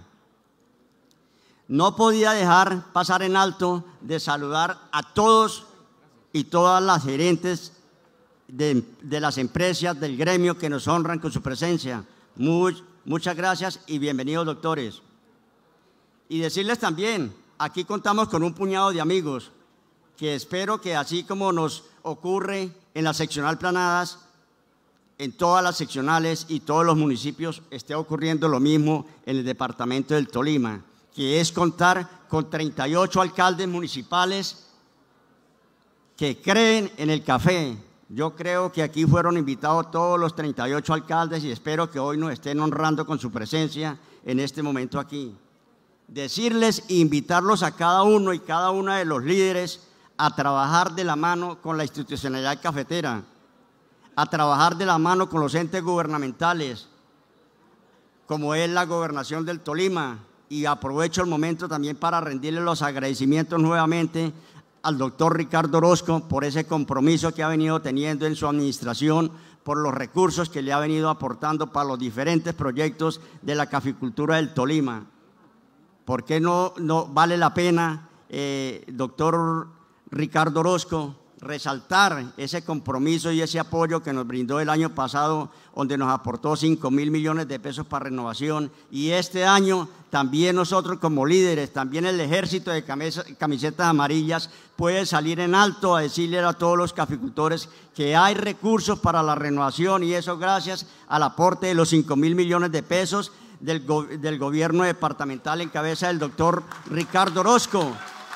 No podía dejar pasar en alto de saludar a todos y todas las gerentes de, de las empresas del gremio que nos honran con su presencia. Muy, muchas gracias y bienvenidos, doctores. Y decirles también, aquí contamos con un puñado de amigos que espero que así como nos ocurre en la seccional Planadas, en todas las seccionales y todos los municipios esté ocurriendo lo mismo en el departamento del Tolima, que es contar con treinta y ocho alcaldes municipales que creen en el café. Yo creo que aquí fueron invitados todos los treinta y ocho alcaldes y espero que hoy nos estén honrando con su presencia en este momento aquí. Decirles e invitarlos a cada uno y cada una de los líderes a trabajar de la mano con la institucionalidad cafetera, a trabajar de la mano con los entes gubernamentales, como es la Gobernación del Tolima. Y aprovecho el momento también para rendirle los agradecimientos nuevamente al doctor Ricardo Orozco por ese compromiso que ha venido teniendo en su administración, por los recursos que le ha venido aportando para los diferentes proyectos de la caficultura del Tolima. ¿Por qué no, no vale la pena, eh, doctor Ricardo Orozco, resaltar ese compromiso y ese apoyo que nos brindó el año pasado, donde nos aportó cinco mil millones de pesos para renovación, y este año también nosotros como líderes, también el ejército de camisetas amarillas puede salir en alto a decirle a todos los caficultores que hay recursos para la renovación, y eso gracias al aporte de los cinco mil millones de pesos del, go del gobierno departamental en cabeza del doctor Ricardo Orozco.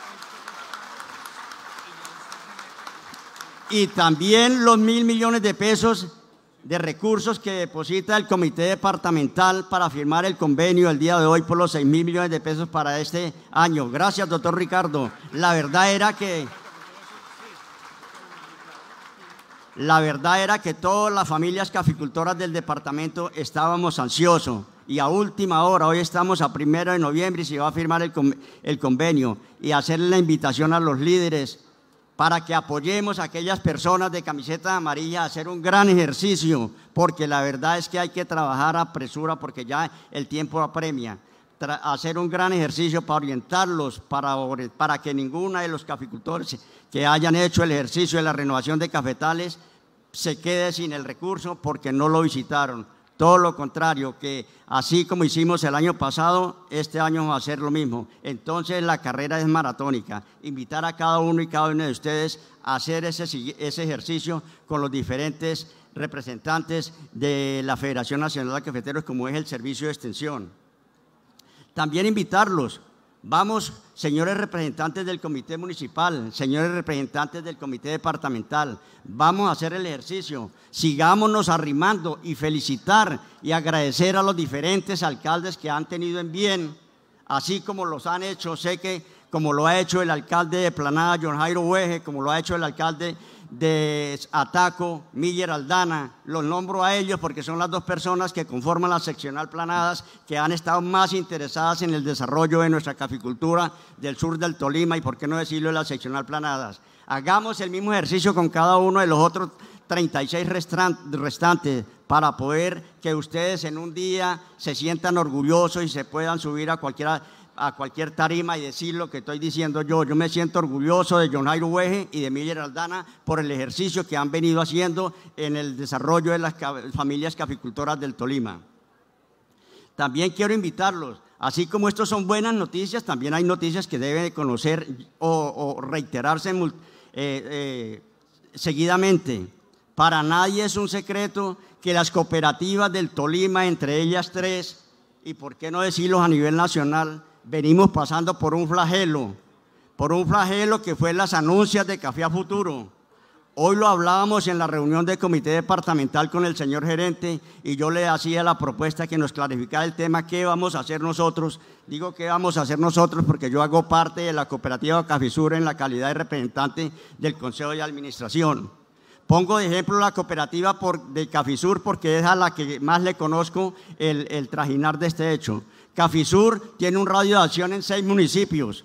Y también los mil millones de pesos de recursos que deposita el Comité Departamental para firmar el convenio el día de hoy por los seis mil millones de pesos para este año. Gracias, doctor Ricardo. La verdad era que, la verdad era que todas las familias caficultoras del departamento estábamos ansiosos y a última hora, hoy estamos a primero de noviembre y se va a firmar el, el convenio y hacerle la invitación a los líderes para que apoyemos a aquellas personas de camiseta amarilla a hacer un gran ejercicio, porque la verdad es que hay que trabajar a presura porque ya el tiempo apremia. Tra hacer un gran ejercicio para orientarlos, para, para que ninguno de los caficultores que hayan hecho el ejercicio de la renovación de cafetales se quede sin el recurso porque no lo visitaron. Todo lo contrario, que así como hicimos el año pasado, este año va a ser lo mismo. Entonces la carrera es maratónica. Invitar a cada uno y cada uno de ustedes a hacer ese, ese ejercicio con los diferentes representantes de la Federación Nacional de Cafeteros, como es el servicio de extensión. También invitarlos. Vamos, señores representantes del comité municipal, señores representantes del comité departamental, vamos a hacer el ejercicio, sigámonos arrimando y felicitar y agradecer a los diferentes alcaldes que han tenido en bien, así como los han hecho, sé que como lo ha hecho el alcalde de Planada, John Jairo Hueje, como lo ha hecho el alcalde de Ataco, Miller Aldana. Los nombro a ellos porque son las dos personas que conforman la seccional Planadas que han estado más interesadas en el desarrollo de nuestra caficultura del sur del Tolima y por qué no decirlo de la seccional Planadas. Hagamos el mismo ejercicio con cada uno de los otros treinta y seis restantes para poder que ustedes en un día se sientan orgullosos y se puedan subir a cualquiera a cualquier tarima y decir lo que estoy diciendo yo. Yo me siento orgulloso de John Jairo Hueje y de Miller Aldana por el ejercicio que han venido haciendo en el desarrollo de las familias caficultoras del Tolima. También quiero invitarlos, así como estos son buenas noticias, también hay noticias que deben conocer o, o reiterarse eh, eh, seguidamente. Para nadie es un secreto que las cooperativas del Tolima, entre ellas tres, y por qué no decirlo a nivel nacional, venimos pasando por un flagelo, por un flagelo que fue las anuncias de Café a Futuro. Hoy lo hablábamos en la reunión del comité departamental con el señor gerente y yo le hacía la propuesta que nos clarificara el tema, qué vamos a hacer nosotros. Digo qué vamos a hacer nosotros porque yo hago parte de la cooperativa Cafisur en la calidad de representante del Consejo de Administración. Pongo de ejemplo la cooperativa por, de Cafisur porque es a la que más le conozco el, el trajinar de este hecho. Cafisur tiene un radio de acción en seis municipios.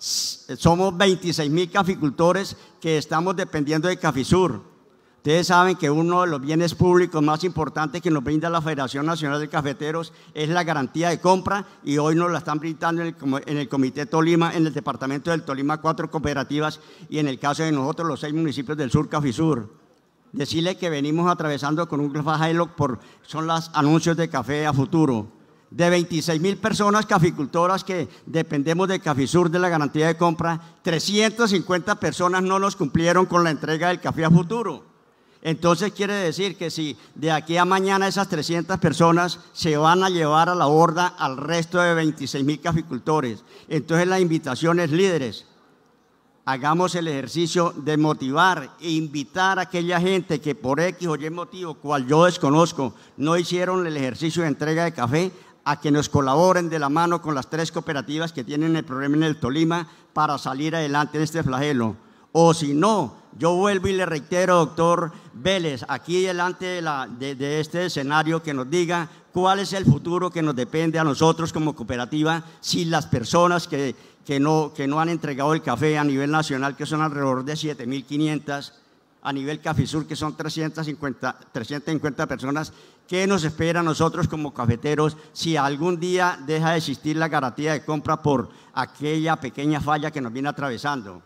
Somos veintiséis mil caficultores que estamos dependiendo de Cafisur. Ustedes saben que uno de los bienes públicos más importantes que nos brinda la Federación Nacional de Cafeteros es la garantía de compra y hoy nos la están brindando en el, en el Comité Tolima, en el departamento del Tolima, cuatro cooperativas y en el caso de nosotros los seis municipios del sur Cafisur. Decirle que venimos atravesando con un flagelo por son los anuncios de café a futuro. De veintiséis mil personas caficultoras que dependemos de Cafisur de la garantía de compra, trescientas cincuenta personas no nos cumplieron con la entrega del café a futuro. Entonces quiere decir que si de aquí a mañana esas trescientas personas se van a llevar a la borda al resto de veintiséis mil caficultores. Entonces la invitación es líderes. Hagamos el ejercicio de motivar e invitar a aquella gente que por X o Y motivo, cual yo desconozco, no hicieron el ejercicio de entrega de café, a que nos colaboren de la mano con las tres cooperativas que tienen el problema en el Tolima para salir adelante en este flagelo. O si no, yo vuelvo y le reitero, doctor Vélez, aquí delante de, la, de, de este escenario que nos diga cuál es el futuro que nos depende a nosotros como cooperativa si las personas que, que, no, que no han entregado el café a nivel nacional, que son alrededor de siete mil quinientas, a nivel Cafisur, que son trescientas cincuenta personas, ¿qué nos espera a nosotros como cafeteros si algún día deja de existir la garantía de compra por aquella pequeña falla que nos viene atravesando?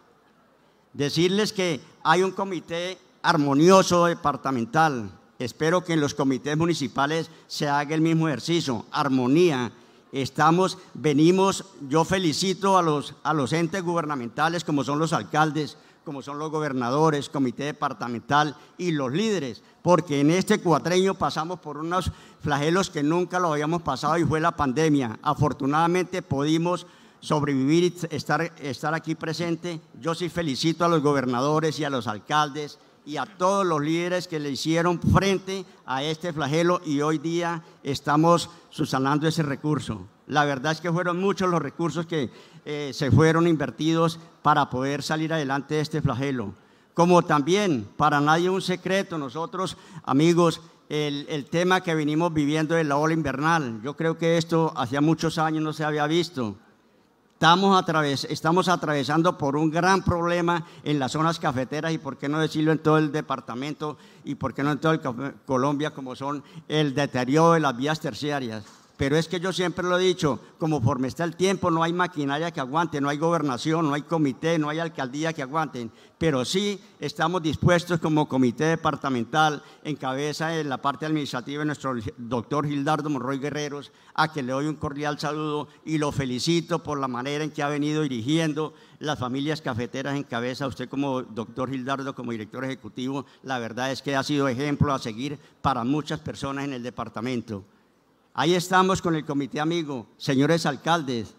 Decirles que hay un comité armonioso departamental. Espero que en los comités municipales se haga el mismo ejercicio, armonía. Estamos, venimos, yo felicito a los, a los entes gubernamentales como son los alcaldes, como son los gobernadores, comité departamental y los líderes, porque en este cuatrenio pasamos por unos flagelos que nunca lo habíamos pasado y fue la pandemia. Afortunadamente pudimos sobrevivir y estar, estar aquí presente. Yo sí felicito a los gobernadores y a los alcaldes y a todos los líderes que le hicieron frente a este flagelo y hoy día estamos subsanando ese recurso. La verdad es que fueron muchos los recursos que eh, se fueron invertidos para poder salir adelante de este flagelo. Como también, para nadie un secreto, nosotros, amigos, el, el tema que venimos viviendo de la ola invernal, yo creo que esto hacía muchos años no se había visto. Estamos, atraves, estamos atravesando por un gran problema en las zonas cafeteras y por qué no decirlo en todo el departamento y por qué no en todo el Colombia, como son el deterioro de las vías terciarias. Pero es que yo siempre lo he dicho, conforme está el tiempo no hay maquinaria que aguante, no hay gobernación, no hay comité, no hay alcaldía que aguanten, pero sí estamos dispuestos como comité departamental en cabeza de la parte administrativa de nuestro doctor Gildardo Monroy Guerreros, a que le doy un cordial saludo y lo felicito por la manera en que ha venido dirigiendo las familias cafeteras en cabeza. Usted como doctor Gildardo, como director ejecutivo, la verdad es que ha sido ejemplo a seguir para muchas personas en el departamento. Ahí estamos con el comité amigo. Señores alcaldes,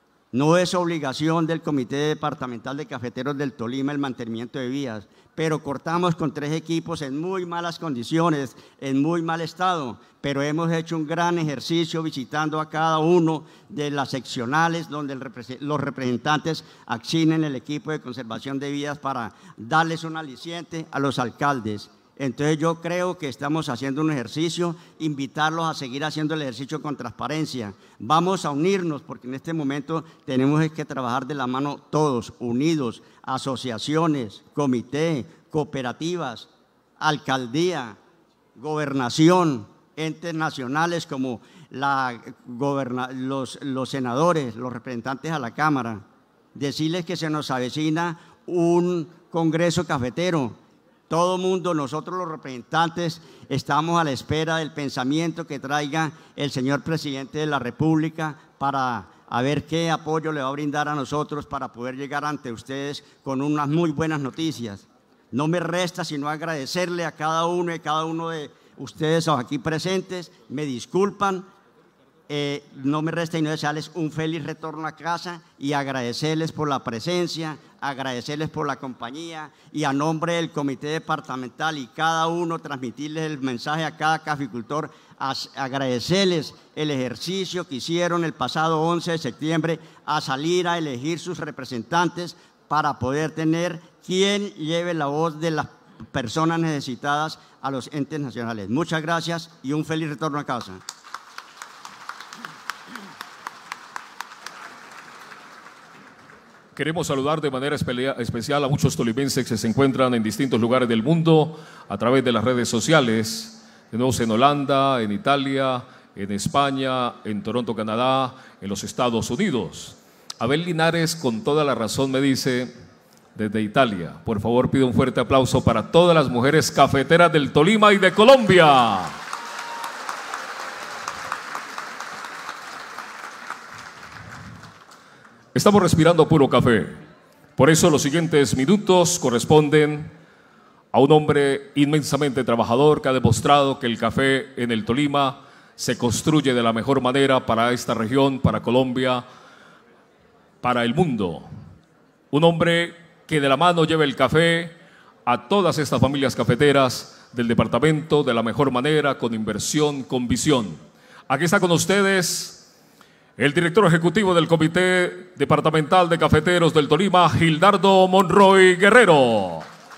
no es obligación del Comité Departamental de Cafeteros del Tolima el mantenimiento de vías, pero cortamos con tres equipos en muy malas condiciones, en muy mal estado, pero hemos hecho un gran ejercicio visitando a cada uno de las seccionales donde el repre- los representantes asignen el equipo de conservación de vías para darles un aliciente a los alcaldes. Entonces yo creo que estamos haciendo un ejercicio, invitarlos a seguir haciendo el ejercicio con transparencia. Vamos a unirnos porque en este momento tenemos que trabajar de la mano todos, unidos, asociaciones, comité, cooperativas, alcaldía, gobernación, entes nacionales como la, goberna, los, los senadores, los representantes a la Cámara. Decirles que se nos avecina un congreso cafetero. Todo mundo, nosotros los representantes, estamos a la espera del pensamiento que traiga el señor presidente de la República para a ver qué apoyo le va a brindar a nosotros para poder llegar ante ustedes con unas muy buenas noticias. No me resta sino agradecerle a cada uno y cada uno de ustedes aquí presentes. Me disculpan, eh, no me resta sino desearles un feliz retorno a casa y agradecerles por la presencia, agradecerles por la compañía y a nombre del comité departamental y cada uno transmitirles el mensaje a cada caficultor, agradecerles el ejercicio que hicieron el pasado once de septiembre a salir a elegir sus representantes para poder tener quien lleve la voz de las personas necesitadas a los entes nacionales. Muchas gracias y un feliz retorno a casa. Queremos saludar de manera especial a muchos tolimenses que se encuentran en distintos lugares del mundo a través de las redes sociales, de nuevo en Holanda, en Italia, en España, en Toronto, Canadá, en los Estados Unidos. Abel Linares, con toda la razón, me dice desde Italia, por favor pido un fuerte aplauso para todas las mujeres cafeteras del Tolima y de Colombia. Estamos respirando puro café. Por eso los siguientes minutos corresponden a un hombre inmensamente trabajador que ha demostrado que el café en el Tolima se construye de la mejor manera para esta región, para Colombia, para el mundo. Un hombre que de la mano lleva el café a todas estas familias cafeteras del departamento de la mejor manera, con inversión, con visión. Aquí está con ustedes el director ejecutivo del Comité Departamental de Cafeteros del Tolima, Gildardo Monroy Guerrero.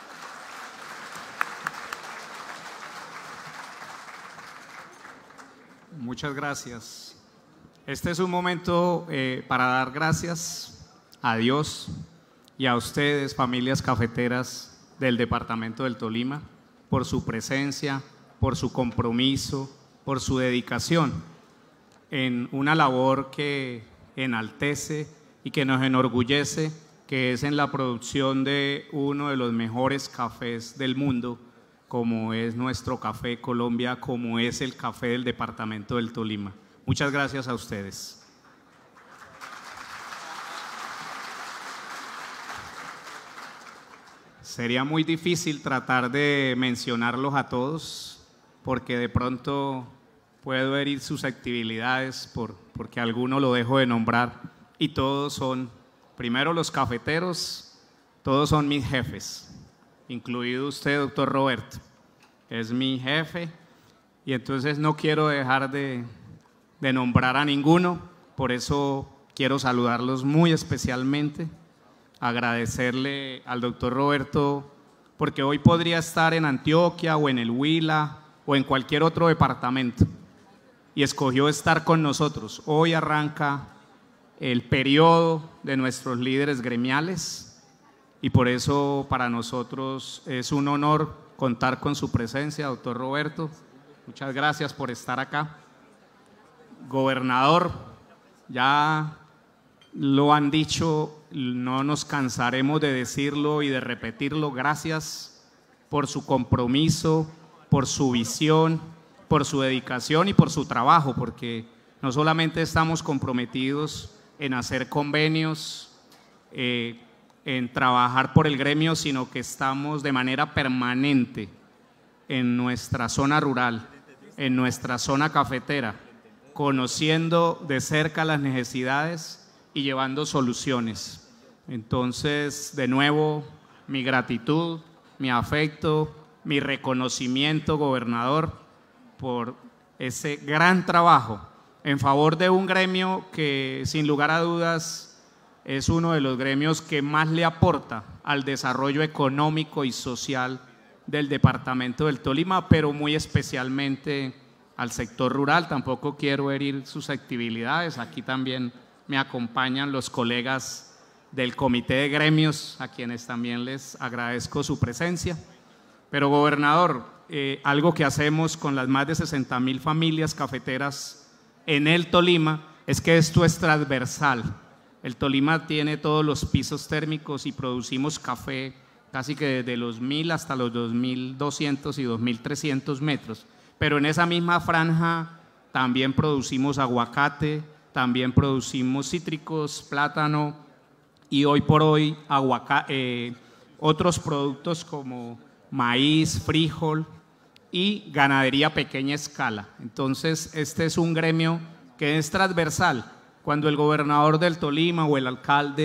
Muchas gracias. Este es un momento eh, para dar gracias a Dios y a ustedes, familias cafeteras del Departamento del Tolima, por su presencia, por su compromiso, por su dedicación en una labor que enaltece y que nos enorgullece, que es en la producción de uno de los mejores cafés del mundo, como es nuestro Café Colombia, como es el café del Departamento del Tolima. Muchas gracias a ustedes. Sería muy difícil tratar de mencionarlos a todos, porque de pronto puedo herir susceptibilidades por, porque alguno lo dejo de nombrar, y todos son, primero los cafeteros, todos son mis jefes, incluido usted, doctor Roberto, es mi jefe, y entonces no quiero dejar de, de nombrar a ninguno, por eso quiero saludarlos muy especialmente, agradecerle al doctor Roberto, porque hoy podría estar en Antioquia o en el Huila o en cualquier otro departamento, y escogió estar con nosotros. Hoy arranca el periodo de nuestros líderes gremiales y por eso para nosotros es un honor contar con su presencia, doctor Roberto. Muchas gracias por estar acá. Gobernador, ya lo han dicho, no nos cansaremos de decirlo y de repetirlo. Gracias por su compromiso, por su visión, por su dedicación y por su trabajo, porque no solamente estamos comprometidos en hacer convenios, eh, en trabajar por el gremio, sino que estamos de manera permanente en nuestra zona rural, en nuestra zona cafetera, conociendo de cerca las necesidades y llevando soluciones. Entonces, de nuevo, mi gratitud, mi afecto, mi reconocimiento, gobernador, por ese gran trabajo en favor de un gremio que sin lugar a dudas es uno de los gremios que más le aporta al desarrollo económico y social del departamento del Tolima, pero muy especialmente al sector rural. Tampoco quiero herir susceptibilidades, aquí también me acompañan los colegas del Comité de Gremios, a quienes también les agradezco su presencia. Pero gobernador, Eh, algo que hacemos con las más de sesenta mil familias cafeteras en el Tolima es que esto es transversal. El Tolima tiene todos los pisos térmicos y producimos café casi que desde los mil hasta los dos mil doscientos y dos mil trescientos metros, pero en esa misma franja también producimos aguacate, también producimos cítricos, plátano y hoy por hoy aguacate, eh, otros productos como maíz, frijol y ganadería a pequeña escala. Entonces, este es un gremio que es transversal. Cuando el gobernador del Tolima o el alcalde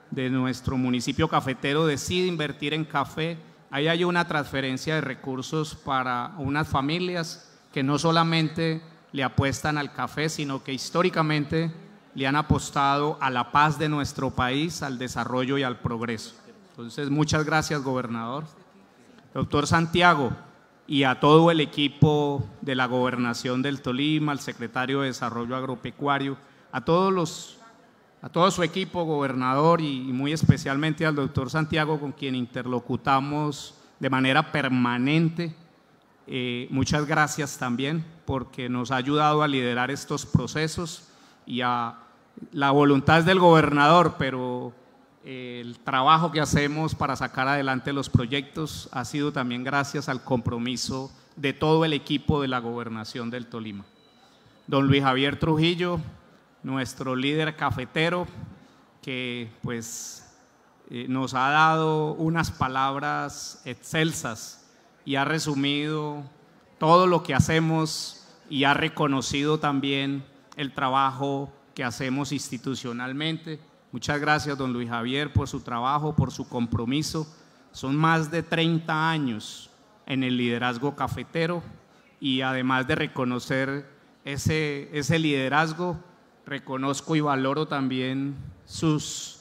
de nuestro municipio cafetero decide invertir en café, ahí hay una transferencia de recursos para unas familias que no solamente le apuestan al café, sino que históricamente le han apostado a la paz de nuestro país, al desarrollo y al progreso. Entonces, muchas gracias, gobernador. Doctor Santiago, y a todo el equipo de la Gobernación del Tolima, al secretario de Desarrollo Agropecuario, a todos los, a todo su equipo, gobernador, y, y muy especialmente al doctor Santiago, con quien interlocutamos de manera permanente. Eh, muchas gracias también, porque nos ha ayudado a liderar estos procesos, y a la voluntad del gobernador, pero el trabajo que hacemos para sacar adelante los proyectos ha sido también gracias al compromiso de todo el equipo de la Gobernación del Tolima. Don Luis Javier Trujillo, nuestro líder cafetero, que pues eh, nos ha dado unas palabras excelsas y ha resumido todo lo que hacemos y ha reconocido también el trabajo que hacemos institucionalmente. Muchas gracias, don Luis Javier, por su trabajo, por su compromiso. Son más de treinta años en el liderazgo cafetero, y además de reconocer ese, ese liderazgo, reconozco y valoro también sus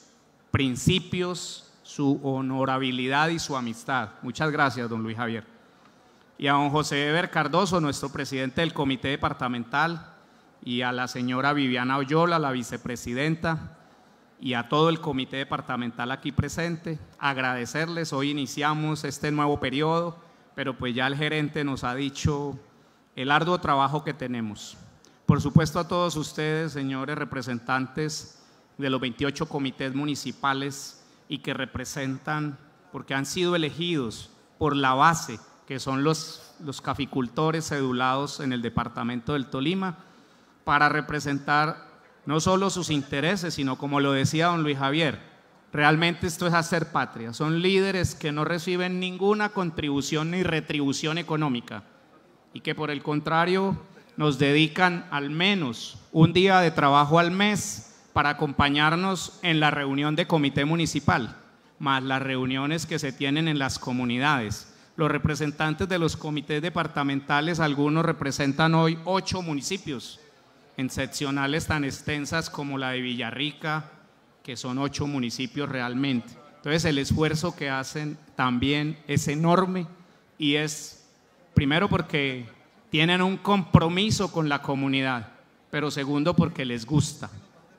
principios, su honorabilidad y su amistad. Muchas gracias, don Luis Javier. Y a don José Eber Cardoso, nuestro presidente del comité departamental, y a la señora Viviana Oyola, la vicepresidenta, y a todo el comité departamental aquí presente, agradecerles. Hoy iniciamos este nuevo periodo, pero pues ya el gerente nos ha dicho el arduo trabajo que tenemos. Por supuesto, a todos ustedes, señores representantes de los veintiocho comités municipales y que representan, porque han sido elegidos por la base, que son los, los caficultores cedulados en el departamento del Tolima, para representar no solo sus intereses, sino, como lo decía don Luis Javier, realmente esto es hacer patria. Son líderes que no reciben ninguna contribución ni retribución económica, y que por el contrario nos dedican al menos un día de trabajo al mes para acompañarnos en la reunión de comité municipal, más las reuniones que se tienen en las comunidades. Los representantes de los comités departamentales, algunos representan hoy ocho municipios, en seccionales tan extensas como la de Villarrica, que son ocho municipios realmente. Entonces, el esfuerzo que hacen también es enorme, y es, primero, porque tienen un compromiso con la comunidad, pero segundo, porque les gusta.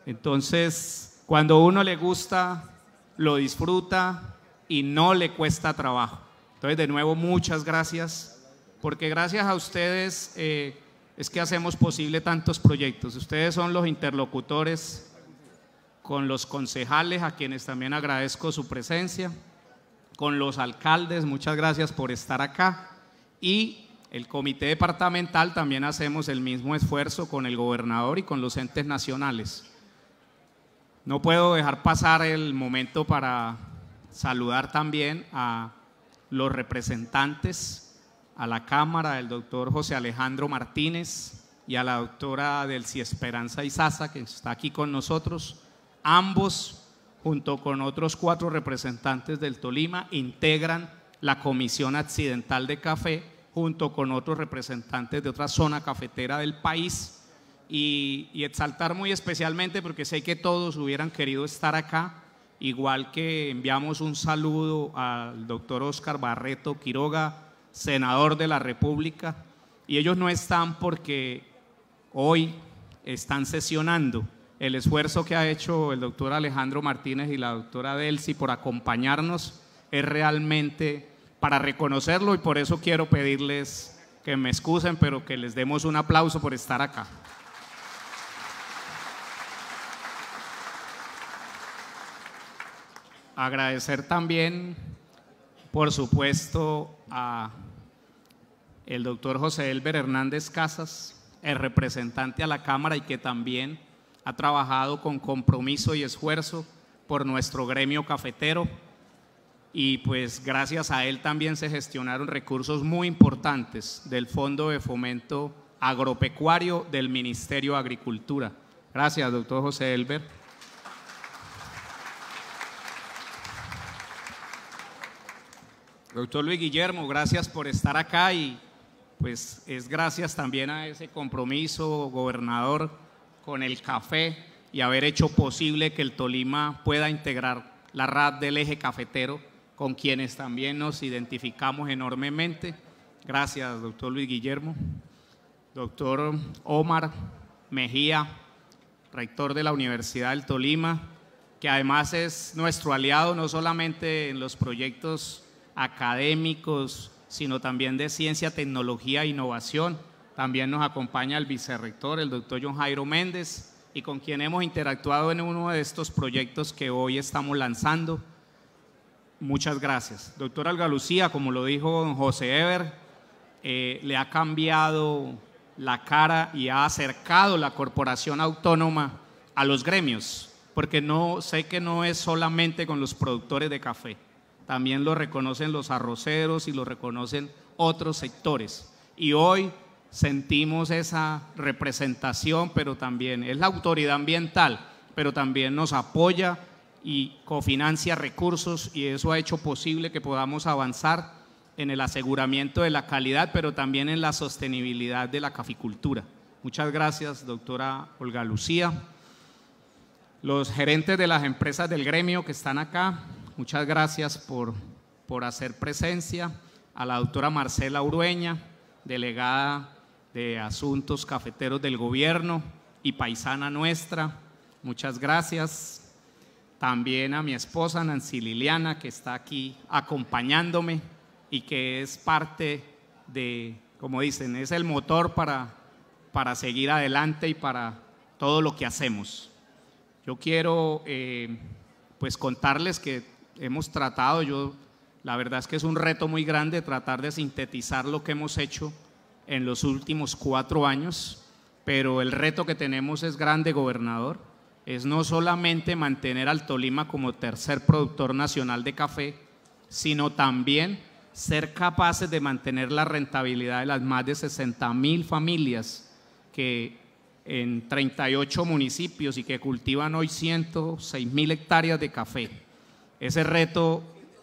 Entonces, cuando a uno le gusta, lo disfruta y no le cuesta trabajo. Entonces, de nuevo, muchas gracias, porque gracias a ustedes eh, es que hacemos posible tantos proyectos. Ustedes son los interlocutores con los concejales, a quienes también agradezco su presencia, con los alcaldes, muchas gracias por estar acá, y el comité departamental también hacemos el mismo esfuerzo con el gobernador y con los entes nacionales. No puedo dejar pasar el momento para saludar también a los representantes a la Cámara, el doctor José Alejandro Martínez y a la doctora Delcy Esperanza Izaza, que está aquí con nosotros. Ambos, junto con otros cuatro representantes del Tolima, integran la Comisión Accidental de Café, junto con otros representantes de otra zona cafetera del país, y, y exaltar muy especialmente, porque sé que todos hubieran querido estar acá, igual que enviamos un saludo al doctor Óscar Barreto Quiroga, senador de la República, y ellos no están porque hoy están sesionando. El esfuerzo que ha hecho el doctor Alejandro Martínez y la doctora Delcy por acompañarnos es realmente para reconocerlo, y por eso quiero pedirles que me excusen, pero que les demos un aplauso por estar acá. Agradecer también, por supuesto, a el doctor José Elber Hernández Casas, el representante a la Cámara, y que también ha trabajado con compromiso y esfuerzo por nuestro gremio cafetero, y pues gracias a él también se gestionaron recursos muy importantes del Fondo de Fomento Agropecuario del Ministerio de Ministerio de Agricultura. Gracias, doctor José Elber. Doctor Luis Guillermo, gracias por estar acá y pues es gracias también a ese compromiso, gobernador, con el café y haber hecho posible que el Tolima pueda integrar la R A D del eje cafetero, con quienes también nos identificamos enormemente. Gracias, doctor Luis Guillermo. Doctor Omar Mejía, rector de la Universidad del Tolima, que además es nuestro aliado no solamente en los proyectos académicos, sino también de ciencia, tecnología e innovación. También nos acompaña el vicerrector, el doctor John Jairo Méndez, y con quien hemos interactuado en uno de estos proyectos que hoy estamos lanzando. Muchas gracias. Doctora Olga Lucía, como lo dijo don José Ever, eh, le ha cambiado la cara y ha acercado la corporación autónoma a los gremios, porque no sé que no es solamente con los productores de café, también lo reconocen los arroceros y lo reconocen otros sectores. Y hoy sentimos esa representación, pero también es la autoridad ambiental, pero también nos apoya y cofinancia recursos, y eso ha hecho posible que podamos avanzar en el aseguramiento de la calidad, pero también en la sostenibilidad de la caficultura. Muchas gracias, doctora Olga Lucía. Los gerentes de las empresas del gremio que están acá, muchas gracias por, por hacer presencia. A la doctora Marcela Urueña, delegada de Asuntos Cafeteros del Gobierno y paisana nuestra, muchas gracias. También a mi esposa Nancy Liliana, que está aquí acompañándome y que es parte de, como dicen, es el motor para, para seguir adelante y para todo lo que hacemos. Yo quiero eh, pues contarles que hemos tratado, yo la verdad es que es un reto muy grande tratar de sintetizar lo que hemos hecho en los últimos cuatro años, pero el reto que tenemos es grande, gobernador, es no solamente mantener al Tolima como tercer productor nacional de café, sino también ser capaces de mantener la rentabilidad de las más de sesenta mil familias que en treinta y ocho municipios y que cultivan hoy ciento seis mil hectáreas de café. Ese reto,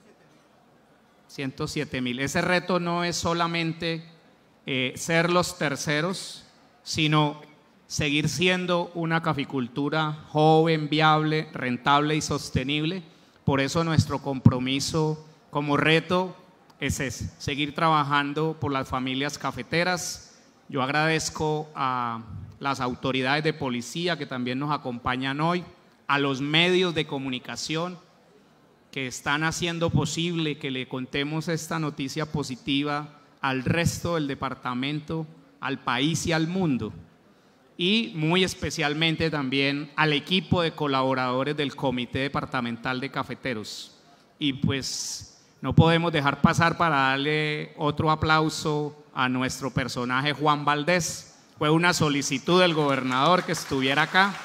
ciento siete mil, ese reto no es solamente eh, ser los terceros, sino seguir siendo una caficultura joven, viable, rentable y sostenible. Por eso nuestro compromiso como reto es ese, seguir trabajando por las familias cafeteras. Yo agradezco a las autoridades de policía que también nos acompañan hoy, a los medios de comunicación que están haciendo posible que le contemos esta noticia positiva al resto del departamento, al país y al mundo. Y muy especialmente también al equipo de colaboradores del Comité Departamental de Cafeteros. Y pues no podemos dejar pasar para darle otro aplauso a nuestro personaje Juan Valdés. Fue una solicitud del gobernador que estuviera acá.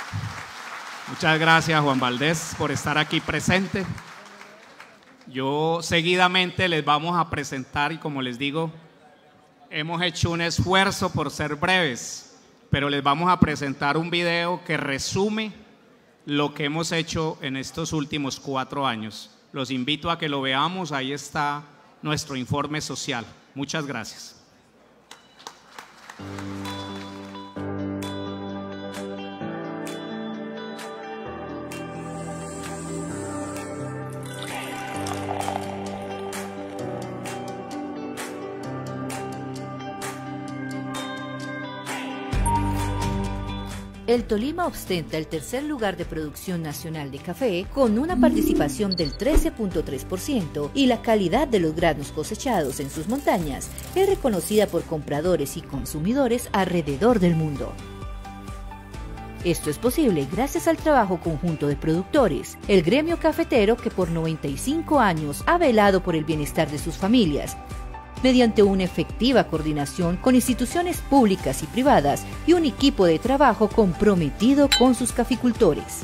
Muchas gracias, Juan Valdés, por estar aquí presente. Yo seguidamente les vamos a presentar y, como les digo, hemos hecho un esfuerzo por ser breves, pero les vamos a presentar un video que resume lo que hemos hecho en estos últimos cuatro años. Los invito a que lo veamos, ahí está nuestro informe social. Muchas gracias. El Tolima ostenta el tercer lugar de producción nacional de café con una participación del trece punto tres por ciento y la calidad de los granos cosechados en sus montañas es reconocida por compradores y consumidores alrededor del mundo. Esto es posible gracias al trabajo conjunto de productores, el gremio cafetero que por noventa y cinco años ha velado por el bienestar de sus familias, mediante una efectiva coordinación con instituciones públicas y privadas y un equipo de trabajo comprometido con sus caficultores.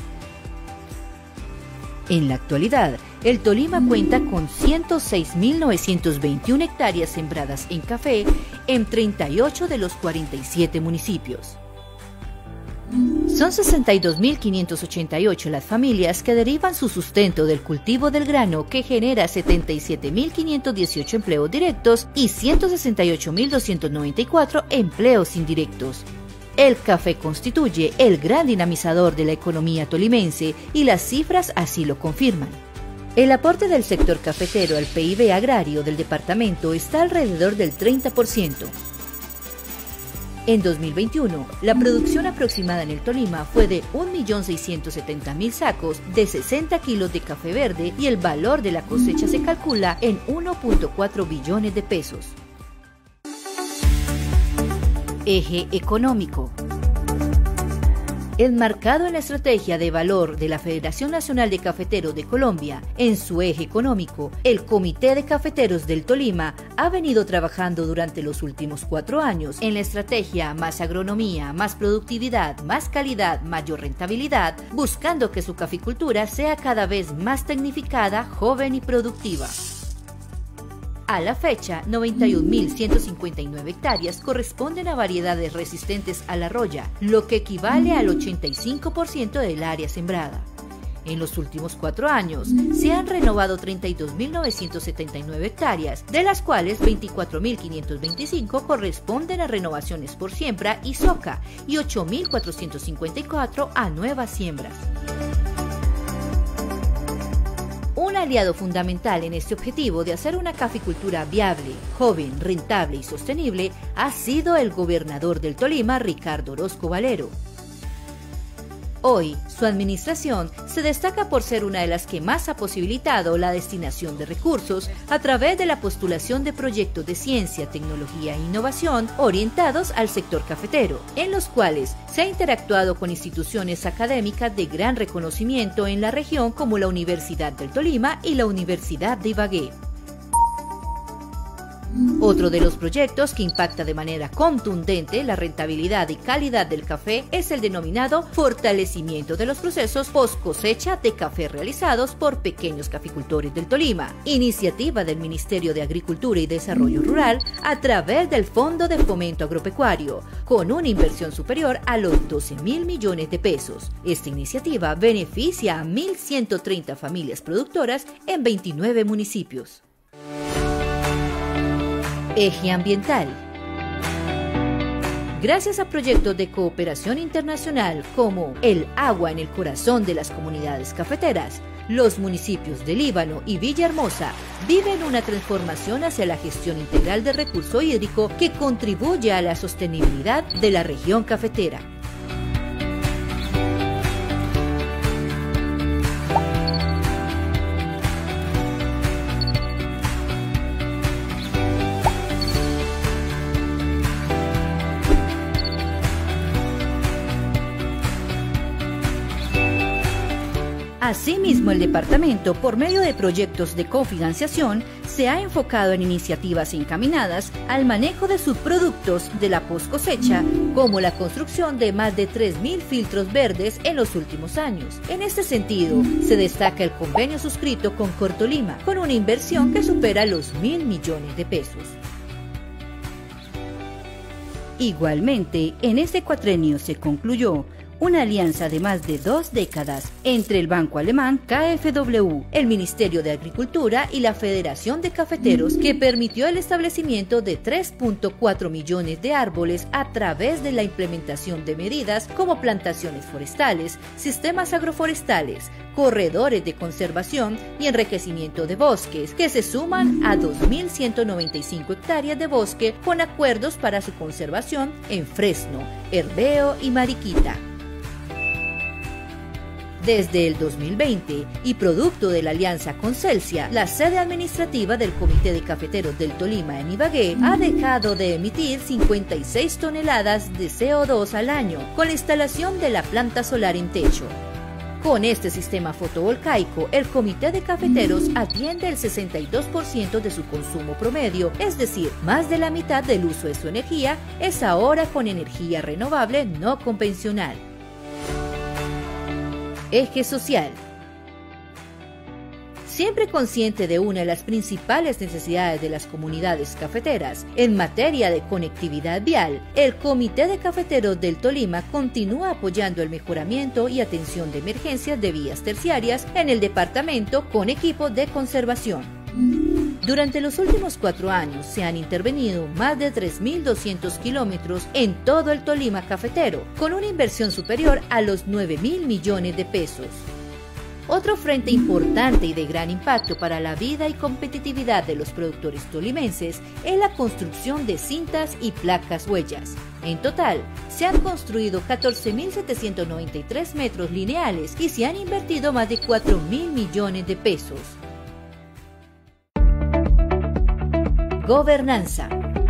En la actualidad, el Tolima cuenta con ciento seis mil novecientas veintiuna hectáreas sembradas en café en treinta y ocho de los cuarenta y siete municipios. Son sesenta y dos mil quinientas ochenta y ocho las familias que derivan su sustento del cultivo del grano, que genera setenta y siete mil quinientos dieciocho empleos directos y ciento sesenta y ocho mil doscientos noventa y cuatro empleos indirectos. El café constituye el gran dinamizador de la economía tolimense y las cifras así lo confirman. El aporte del sector cafetero al P I B agrario del departamento está alrededor del treinta por ciento. En dos mil veintiuno, la producción aproximada en el Tolima fue de un millón seiscientos setenta mil sacos de sesenta kilos de café verde y el valor de la cosecha se calcula en uno punto cuatro billones de pesos. Eje económico. Enmarcado en la estrategia de valor de la Federación Nacional de Cafeteros de Colombia, en su eje económico, el Comité de Cafeteros del Tolima ha venido trabajando durante los últimos cuatro años en la estrategia más agronomía, más productividad, más calidad, mayor rentabilidad, buscando que su caficultura sea cada vez más tecnificada, joven y productiva. A la fecha, noventa y un mil ciento cincuenta y nueve hectáreas corresponden a variedades resistentes a la roya, lo que equivale al ochenta y cinco por ciento del área sembrada. En los últimos cuatro años, se han renovado treinta y dos mil novecientas setenta y nueve hectáreas, de las cuales veinticuatro mil quinientas veinticinco corresponden a renovaciones por siembra y soca y ocho mil cuatrocientas cincuenta y cuatro a nuevas siembras. Un aliado fundamental en este objetivo de hacer una caficultura viable, joven, rentable y sostenible ha sido el gobernador del Tolima, Ricardo Orozco Valero. Hoy, su administración se destaca por ser una de las que más ha posibilitado la destinación de recursos a través de la postulación de proyectos de ciencia, tecnología e innovación orientados al sector cafetero, en los cuales se ha interactuado con instituciones académicas de gran reconocimiento en la región como la Universidad del Tolima y la Universidad de Ibagué. Otro de los proyectos que impacta de manera contundente la rentabilidad y calidad del café es el denominado fortalecimiento de los procesos post cosecha de café realizados por pequeños caficultores del Tolima, iniciativa del Ministerio de Agricultura y Desarrollo Rural a través del Fondo de Fomento Agropecuario, con una inversión superior a los doce mil millones de pesos. Esta iniciativa beneficia a mil ciento treinta familias productoras en veintinueve municipios. Eje ambiental. Gracias a proyectos de cooperación internacional como el agua en el corazón de las comunidades cafeteras, los municipios de Líbano y Villahermosa viven una transformación hacia la gestión integral del recurso hídrico que contribuye a la sostenibilidad de la región cafetera. Asimismo, el departamento, por medio de proyectos de cofinanciación, se ha enfocado en iniciativas encaminadas al manejo de subproductos de la post cosecha, como la construcción de más de tres mil filtros verdes en los últimos años. En este sentido, se destaca el convenio suscrito con Cortolima, con una inversión que supera los mil millones de pesos. Igualmente, en este cuatrenio se concluyó una alianza de más de dos décadas entre el banco alemán K F W, el Ministerio de Agricultura y la Federación de Cafeteros, que permitió el establecimiento de tres punto cuatro millones de árboles a través de la implementación de medidas como plantaciones forestales, sistemas agroforestales, corredores de conservación y enriquecimiento de bosques, que se suman a dos mil ciento noventa y cinco hectáreas de bosque con acuerdos para su conservación en Fresno, Herveo y Mariquita. Desde el dos mil veinte, y producto de la alianza con Celsia, la sede administrativa del Comité de Cafeteros del Tolima en Ibagué ha dejado de emitir cincuenta y seis toneladas de C O dos al año con la instalación de la planta solar en techo. Con este sistema fotovoltaico, el Comité de Cafeteros atiende el sesenta y dos por ciento de su consumo promedio, es decir, más de la mitad del uso de su energía es ahora con energía renovable no convencional. Eje social. Siempre consciente de una de las principales necesidades de las comunidades cafeteras en materia de conectividad vial, el Comité de Cafeteros del Tolima continúa apoyando el mejoramiento y atención de emergencias de vías terciarias en el departamento con equipos de conservación. Durante los últimos cuatro años se han intervenido más de tres mil doscientos kilómetros en todo el Tolima cafetero, con una inversión superior a los nueve mil millones de pesos. Otro frente importante y de gran impacto para la vida y competitividad de los productores tolimenses es la construcción de cintas y placas huellas. En total, se han construido catorce mil setecientos noventa y tres metros lineales y se han invertido más de cuatro mil millones de pesos. Gobernanza.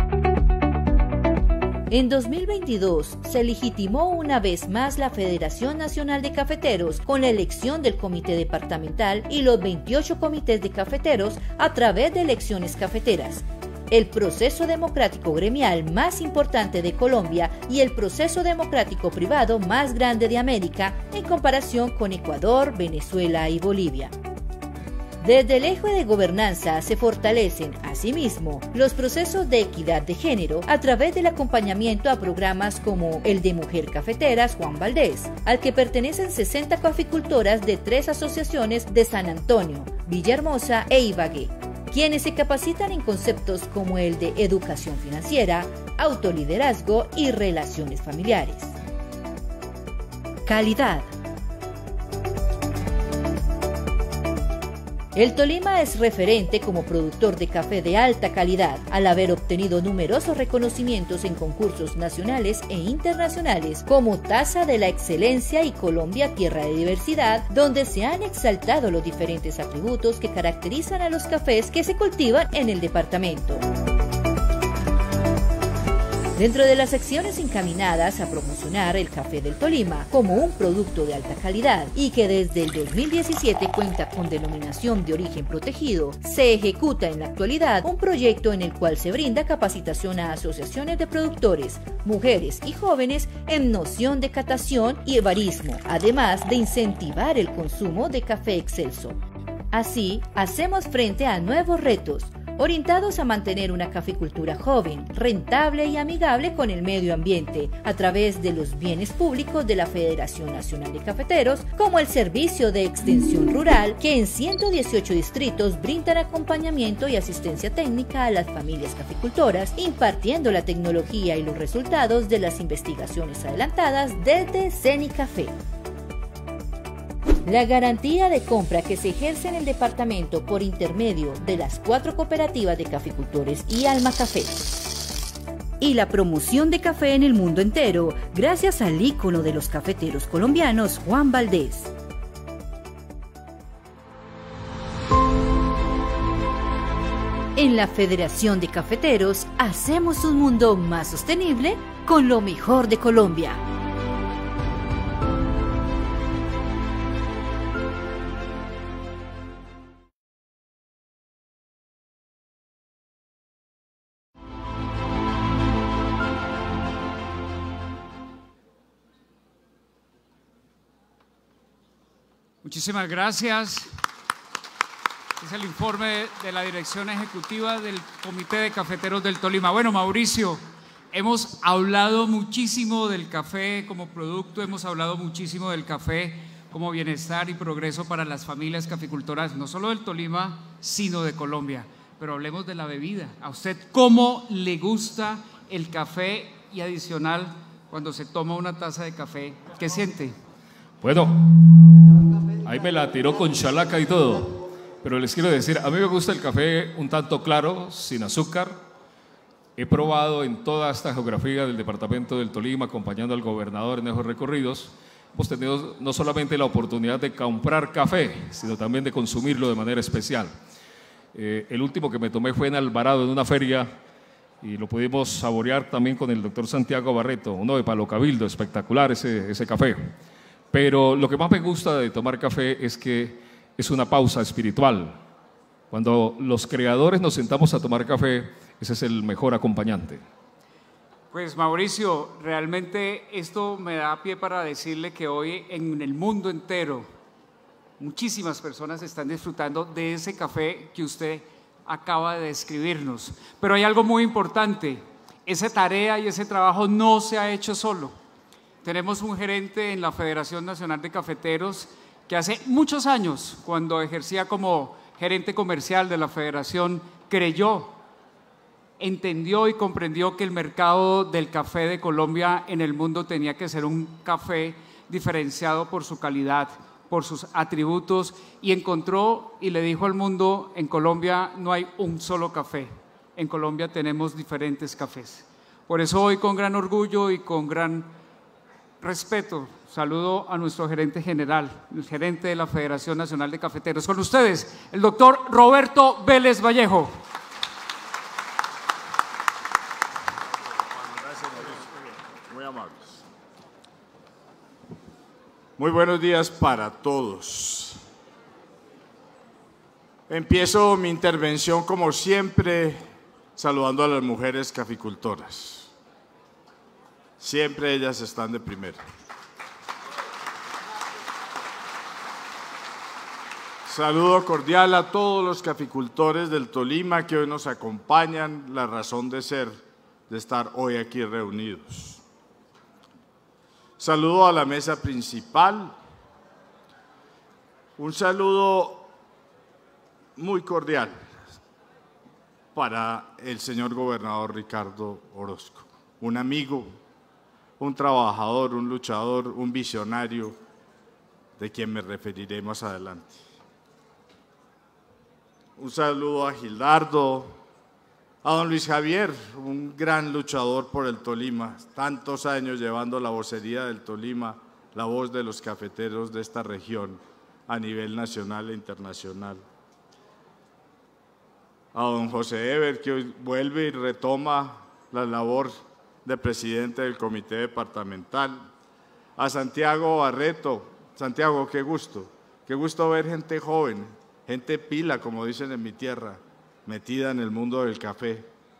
En dos mil veintidós se legitimó una vez más la Federación Nacional de Cafeteros con la elección del Comité Departamental y los veintiocho comités de cafeteros a través de elecciones cafeteras, el proceso democrático gremial más importante de Colombia y el proceso democrático privado más grande de América en comparación con Ecuador, Venezuela y Bolivia. Desde el eje de gobernanza se fortalecen, asimismo, los procesos de equidad de género a través del acompañamiento a programas como el de Mujer Cafeteras Juan Valdés, al que pertenecen sesenta caficultoras de tres asociaciones de San Antonio, Villahermosa e Ibagué, quienes se capacitan en conceptos como el de educación financiera, autoliderazgo y relaciones familiares. Calidad. El Tolima es referente como productor de café de alta calidad, al haber obtenido numerosos reconocimientos en concursos nacionales e internacionales como Taza de la Excelencia y Colombia Tierra de Diversidad, donde se han exaltado los diferentes atributos que caracterizan a los cafés que se cultivan en el departamento. Dentro de las acciones encaminadas a promocionar el café del Tolima como un producto de alta calidad y que desde el dos mil diecisiete cuenta con denominación de origen protegido, se ejecuta en la actualidad un proyecto en el cual se brinda capacitación a asociaciones de productores, mujeres y jóvenes en noción de catación y barismo, además de incentivar el consumo de café excelso. Así, hacemos frente a nuevos retos, orientados a mantener una caficultura joven, rentable y amigable con el medio ambiente a través de los bienes públicos de la Federación Nacional de Cafeteros, como el Servicio de Extensión Rural, que en ciento dieciocho distritos brindan acompañamiento y asistencia técnica a las familias caficultoras, impartiendo la tecnología y los resultados de las investigaciones adelantadas desde Cenicafé. La garantía de compra que se ejerce en el departamento por intermedio de las cuatro cooperativas de caficultores y Alma Café. Y la promoción de café en el mundo entero, gracias al ícono de los cafeteros colombianos, Juan Valdés. En la Federación de Cafeteros, hacemos un mundo más sostenible con lo mejor de Colombia. Muchísimas gracias. Es el informe de la Dirección Ejecutiva del Comité de Cafeteros del Tolima. Bueno, Mauricio, hemos hablado muchísimo del café como producto, hemos hablado muchísimo del café como bienestar y progreso para las familias caficultoras, no solo del Tolima, sino de Colombia. Pero hablemos de la bebida. ¿A usted cómo le gusta el café? Y adicional, cuando se toma una taza de café, ¿qué siente? Bueno, ahí me la tiró con chalaca y todo, pero les quiero decir, a mí me gusta el café un tanto claro, sin azúcar. He probado en toda esta geografía del departamento del Tolima, acompañando al gobernador en esos recorridos. Hemos tenido no solamente la oportunidad de comprar café, sino también de consumirlo de manera especial. Eh, el último que me tomé fue en Alvarado, en una feria, y lo pudimos saborear también con el doctor Santiago Barreto, uno de Palo Cabildo, espectacular ese, ese café. Pero lo que más me gusta de tomar café es que es una pausa espiritual. Cuando los creadores nos sentamos a tomar café, ese es el mejor acompañante. Pues Mauricio, realmente esto me da pie para decirle que hoy en el mundo entero muchísimas personas están disfrutando de ese café que usted acaba de describirnos. Pero hay algo muy importante, esa tarea y ese trabajo no se ha hecho solo. Tenemos un gerente en la Federación Nacional de Cafeteros que hace muchos años, cuando ejercía como gerente comercial de la Federación, creyó, entendió y comprendió que el mercado del café de Colombia en el mundo tenía que ser un café diferenciado por su calidad, por sus atributos, y encontró y le dijo al mundo: en Colombia no hay un solo café, en Colombia tenemos diferentes cafés. Por eso hoy, con gran orgullo y con gran respeto, saludo a nuestro gerente general, el gerente de la Federación Nacional de Cafeteros. Con ustedes, el doctor Roberto Vélez Vallejo. Muy amables. Muy buenos días para todos. Empiezo mi intervención, como siempre, saludando a las mujeres caficultoras. Siempre ellas están de primera. Saludo cordial a todos los caficultores del Tolima que hoy nos acompañan, la razón de ser de estar hoy aquí reunidos. Saludo a la mesa principal. Un saludo muy cordial para el señor gobernador Ricardo Orozco, un amigo, un trabajador, un luchador, un visionario, de quien me referiré más adelante. Un saludo a Gildardo, a don Luis Javier, un gran luchador por el Tolima, tantos años llevando la vocería del Tolima, la voz de los cafeteros de esta región a nivel nacional e internacional. A don José Eber, que hoy vuelve y retoma la labor de presidente del comité departamental. A Santiago Barreto. Santiago, qué gusto, qué gusto ver gente joven, gente pila, como dicen en mi tierra, metida en el mundo del café.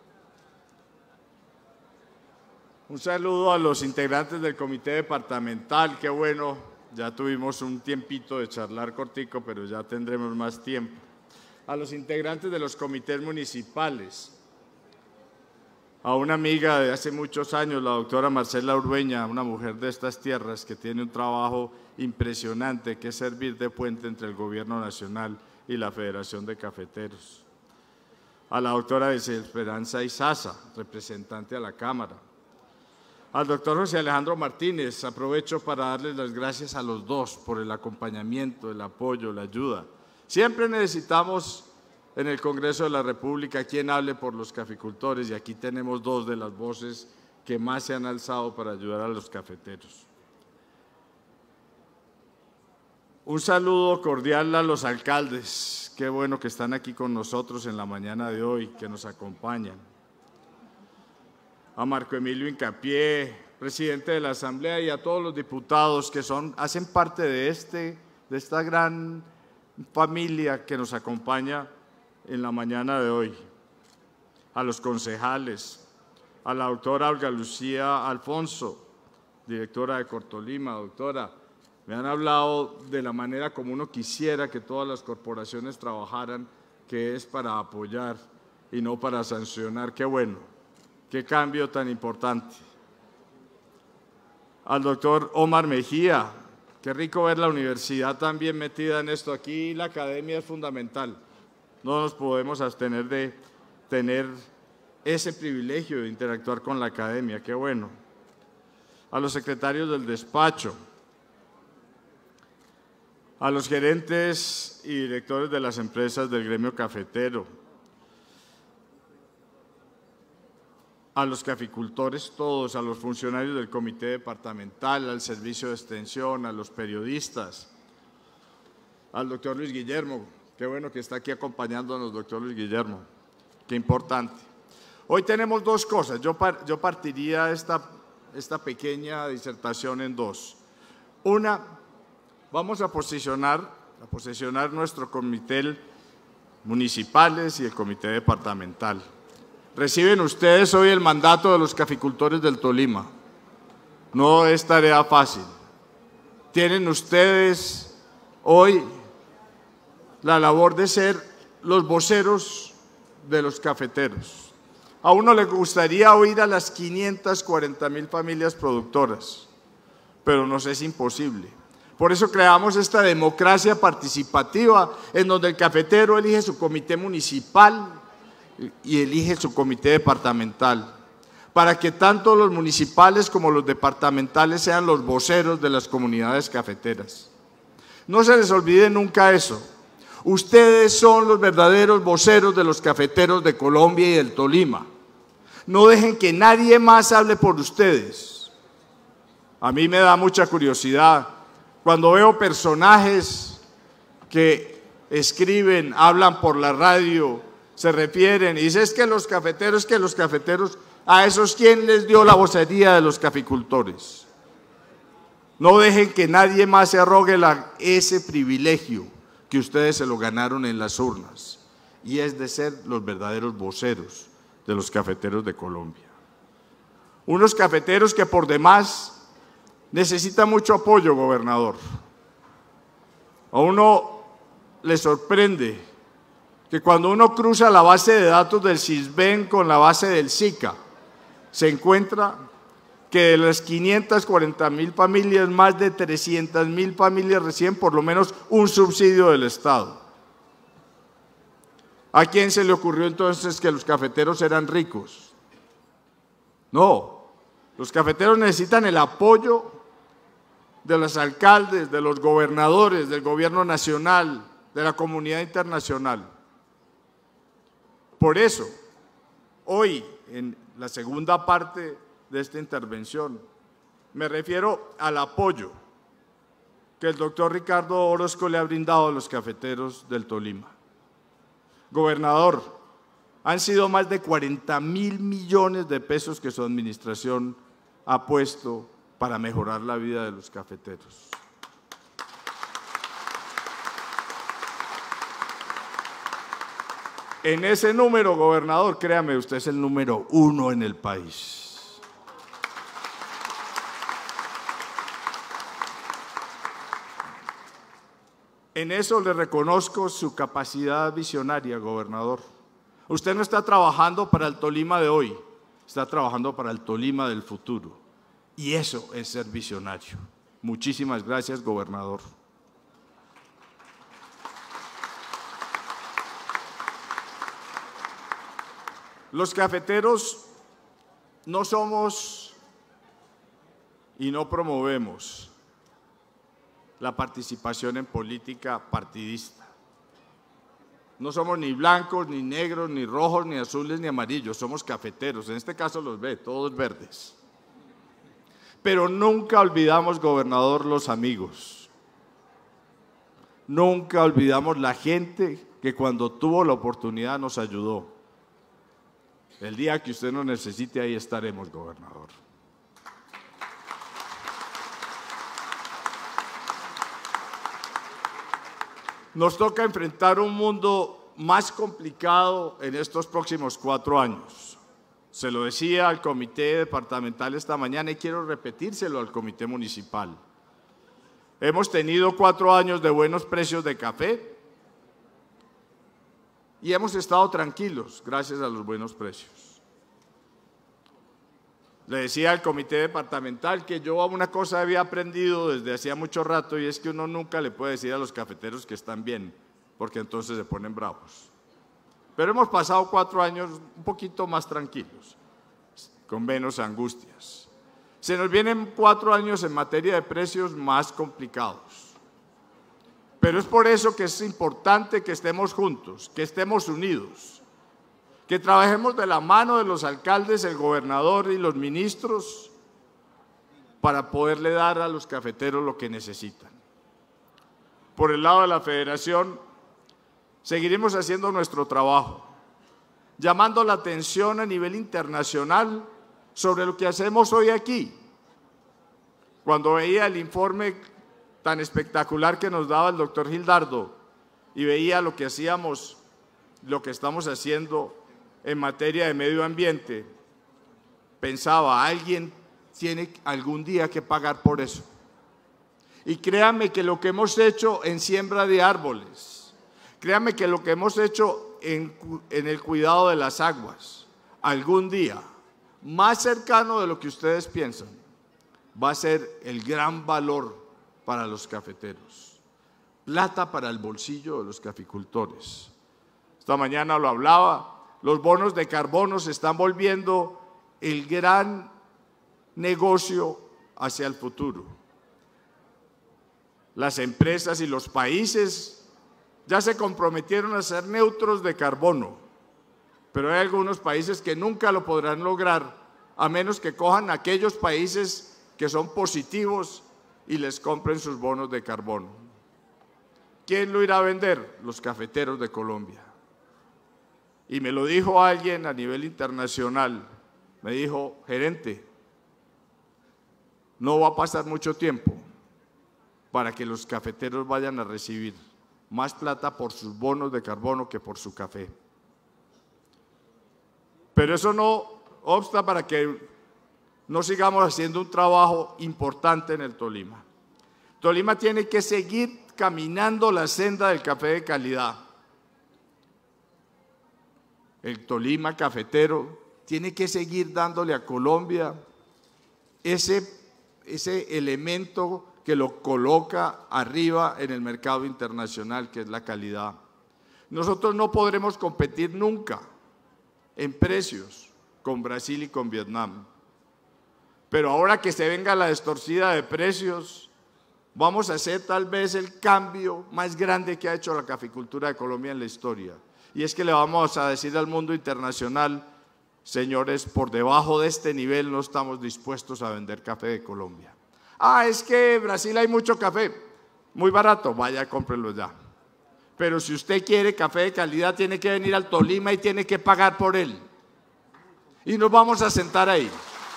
Un saludo a los integrantes del comité departamental, qué bueno, ya tuvimos un tiempito de charlar cortico, pero ya tendremos más tiempo. A los integrantes de los comités municipales, a una amiga de hace muchos años, la doctora Marcela Urbeña, una mujer de estas tierras que tiene un trabajo impresionante, que es servir de puente entre el gobierno nacional y la Federación de Cafeteros. A la doctora Esperanza Izaza, representante a la Cámara. Al doctor José Alejandro Martínez, aprovecho para darles las gracias a los dos por el acompañamiento, el apoyo, la ayuda. Siempre necesitamos en el Congreso de la República quien hable por los caficultores, y aquí tenemos dos de las voces que más se han alzado para ayudar a los cafeteros. Un saludo cordial a los alcaldes, qué bueno que están aquí con nosotros en la mañana de hoy, que nos acompañan. A Marco Emilio Incapié, presidente de la Asamblea, y a todos los diputados que son, hacen parte de, este, de esta gran familia que nos acompaña en la mañana de hoy. A los concejales, a la doctora Olga Lucía Alfonso, directora de Cortolima. Doctora, me han hablado de la manera como uno quisiera que todas las corporaciones trabajaran, que es para apoyar y no para sancionar. Qué bueno, qué cambio tan importante. Al doctor Omar Mejía, qué rico ver la universidad también metida en esto. Aquí la academia es fundamental. No nos podemos abstener de tener ese privilegio de interactuar con la academia, qué bueno. A los secretarios del despacho, a los gerentes y directores de las empresas del gremio cafetero, a los caficultores todos, a los funcionarios del comité departamental, al servicio de extensión, a los periodistas, al doctor Luis Guillermo. Qué bueno que está aquí acompañándonos, doctor Luis Guillermo. Qué importante. Hoy tenemos dos cosas. Yo, par, yo partiría esta, esta pequeña disertación en dos. Una, vamos a posicionar, a posicionar nuestro comité municipales y el comité departamental. Reciben ustedes hoy el mandato de los caficultores del Tolima. No es tarea fácil. Tienen ustedes hoy la labor de ser los voceros de los cafeteros. A uno le gustaría oír a las quinientas cuarenta mil familias productoras, pero nos es imposible. Por eso creamos esta democracia participativa en donde el cafetero elige su comité municipal y elige su comité departamental, para que tanto los municipales como los departamentales sean los voceros de las comunidades cafeteras. No se les olvide nunca eso. Ustedes son los verdaderos voceros de los cafeteros de Colombia y del Tolima. No dejen que nadie más hable por ustedes. A mí me da mucha curiosidad cuando veo personajes que escriben, hablan por la radio, se refieren y dicen es que los cafeteros, que los cafeteros, a esos ¿quién les dio la vocería de los caficultores? No dejen que nadie más se arrogue la, ese privilegio que ustedes se lo ganaron en las urnas, y es de ser los verdaderos voceros de los cafeteros de Colombia. Unos cafeteros que por demás necesitan mucho apoyo, gobernador. A uno le sorprende que cuando uno cruza la base de datos del CISBEN con la base del SICA, se encuentra que de las quinientas cuarenta mil familias, más de trescientas mil familias reciben por lo menos un subsidio del Estado. ¿A quién se le ocurrió entonces que los cafeteros eran ricos? No, los cafeteros necesitan el apoyo de los alcaldes, de los gobernadores, del gobierno nacional, de la comunidad internacional. Por eso, hoy, en la segunda parte de esta intervención, me refiero al apoyo que el doctor Ricardo Orozco le ha brindado a los cafeteros del Tolima. Gobernador, han sido más de cuarenta mil millones de pesos que su administración ha puesto para mejorar la vida de los cafeteros. En ese número, gobernador, créame, usted es el número uno en el país. En eso le reconozco su capacidad visionaria, gobernador. Usted no está trabajando para el Tolima de hoy, está trabajando para el Tolima del futuro. Y eso es ser visionario. Muchísimas gracias, gobernador. Los cafeteros no somos y no promovemos la participación en política partidista. No somos ni blancos, ni negros, ni rojos, ni azules, ni amarillos, somos cafeteros, en este caso los ve, todos verdes. Pero nunca olvidamos, gobernador, los amigos. Nunca olvidamos la gente que cuando tuvo la oportunidad nos ayudó. El día que usted nos necesite, ahí estaremos, gobernador. Nos toca enfrentar un mundo más complicado en estos próximos cuatro años. Se lo decía al comité departamental esta mañana y quiero repetírselo al comité municipal. Hemos tenido cuatro años de buenos precios de café y hemos estado tranquilos gracias a los buenos precios. Le decía al comité departamental que yo una cosa había aprendido desde hacía mucho rato, y es que uno nunca le puede decir a los cafeteros que están bien, porque entonces se ponen bravos. Pero hemos pasado cuatro años un poquito más tranquilos, con menos angustias. Se nos vienen cuatro años en materia de precios más complicados. Pero es por eso que es importante que estemos juntos, que estemos unidos, que trabajemos de la mano de los alcaldes, el gobernador y los ministros para poderle dar a los cafeteros lo que necesitan. Por el lado de la federación, seguiremos haciendo nuestro trabajo, llamando la atención a nivel internacional sobre lo que hacemos hoy aquí. Cuando veía el informe tan espectacular que nos daba el doctor Gildardo y veía lo que hacíamos, lo que estamos haciendo en materia de medio ambiente, pensaba, alguien tiene algún día que pagar por eso. Y créanme que lo que hemos hecho en siembra de árboles, Créanme que lo que hemos hecho en, en el cuidado de las aguas, algún día, más cercano de lo que ustedes piensan, va a ser el gran valor para los cafeteros. Plata para el bolsillo de los caficultores. Esta mañana lo hablaba, los bonos de carbono se están volviendo el gran negocio hacia el futuro. Las empresas y los países ya se comprometieron a ser neutros de carbono, pero hay algunos países que nunca lo podrán lograr a menos que cojan aquellos países que son positivos y les compren sus bonos de carbono. ¿Quién lo irá a vender? Los cafeteros de Colombia. Y me lo dijo alguien a nivel internacional, me dijo, gerente, no va a pasar mucho tiempo para que los cafeteros vayan a recibir más plata por sus bonos de carbono que por su café. Pero eso no obsta para que no sigamos haciendo un trabajo importante en el Tolima. Tolima tiene que seguir caminando la senda del café de calidad. El Tolima cafetero tiene que seguir dándole a Colombia ese, ese elemento que lo coloca arriba en el mercado internacional, que es la calidad. Nosotros no podremos competir nunca en precios con Brasil y con Vietnam. Pero ahora que se venga la distorsión de precios, vamos a hacer tal vez el cambio más grande que ha hecho la caficultura de Colombia en la historia. Y es que le vamos a decir al mundo internacional, señores, por debajo de este nivel no estamos dispuestos a vender café de Colombia. Ah, es que en Brasil hay mucho café, muy barato, vaya, cómprelo ya. Pero si usted quiere café de calidad, tiene que venir al Tolima y tiene que pagar por él. Y nos vamos a sentar ahí.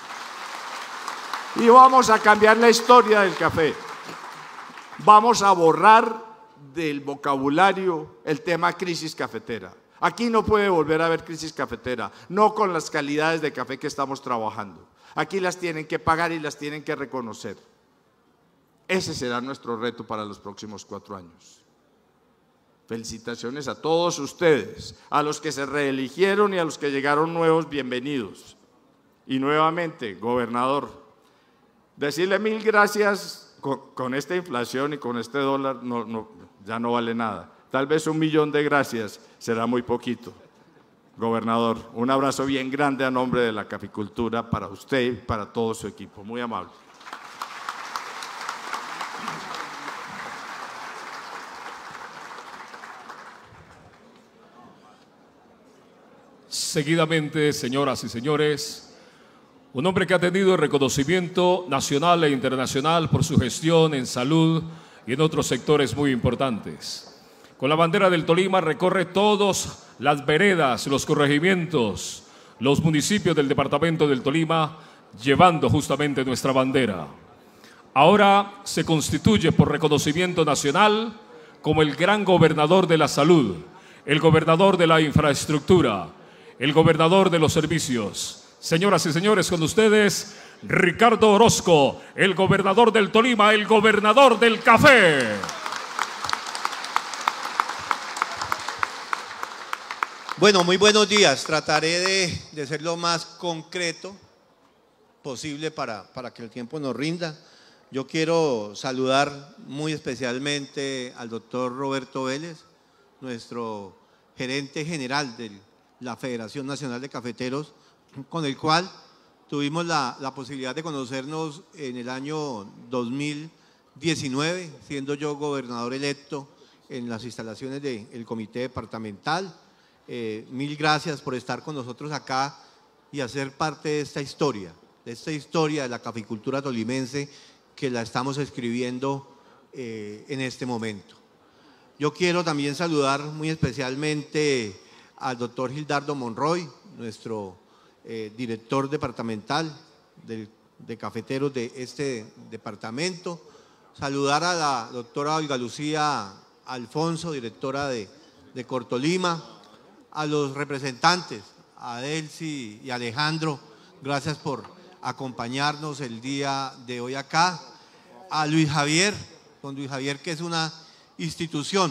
Y vamos a cambiar la historia del café. Vamos a borrar del vocabulario el tema crisis cafetera. Aquí no puede volver a haber crisis cafetera, no con las calidades de café que estamos trabajando. Aquí las tienen que pagar y las tienen que reconocer. Ese será nuestro reto para los próximos cuatro años. Felicitaciones a todos ustedes, a los que se reeligieron y a los que llegaron nuevos, bienvenidos. Y nuevamente, gobernador, decirle mil gracias con, con esta inflación y con este dólar, no, no, ya no vale nada. Tal vez un millón de gracias será muy poquito. Gobernador, un abrazo bien grande a nombre de la caficultura para usted y para todo su equipo. Muy amable. Seguidamente, señoras y señores, un hombre que ha tenido el reconocimiento nacional e internacional por su gestión en salud y en otros sectores muy importantes. Con la bandera del Tolima recorre todas las veredas, los corregimientos, los municipios del departamento del Tolima, llevando justamente nuestra bandera. Ahora se constituye por reconocimiento nacional como el gran gobernador de la salud, el gobernador de la infraestructura, el gobernador de los servicios. Señoras y señores, con ustedes, Ricardo Orozco, el gobernador del Tolima, el gobernador del café. Bueno, muy buenos días. Trataré de, de ser lo más concreto posible para, para que el tiempo nos rinda. Yo quiero saludar muy especialmente al doctor Roberto Vélez, nuestro gerente general de la Federación Nacional de Cafeteros, con el cual tuvimos la, la posibilidad de conocernos en el año dos mil diecinueve, siendo yo gobernador electo en las instalaciones del Comité Departamental. Eh, mil gracias por estar con nosotros acá y hacer parte de esta historia, de esta historia de la caficultura tolimense que la estamos escribiendo eh, en este momento. Yo quiero también saludar muy especialmente al doctor Gildardo Monroy, nuestro eh, director departamental del, de cafeteros de este departamento. Saludar a la doctora Olga Lucía Alfonso, directora de, de Cortolima. A los representantes, a Delcy y Alejandro, gracias por acompañarnos el día de hoy acá. A Luis Javier, don Luis Javier, que es una institución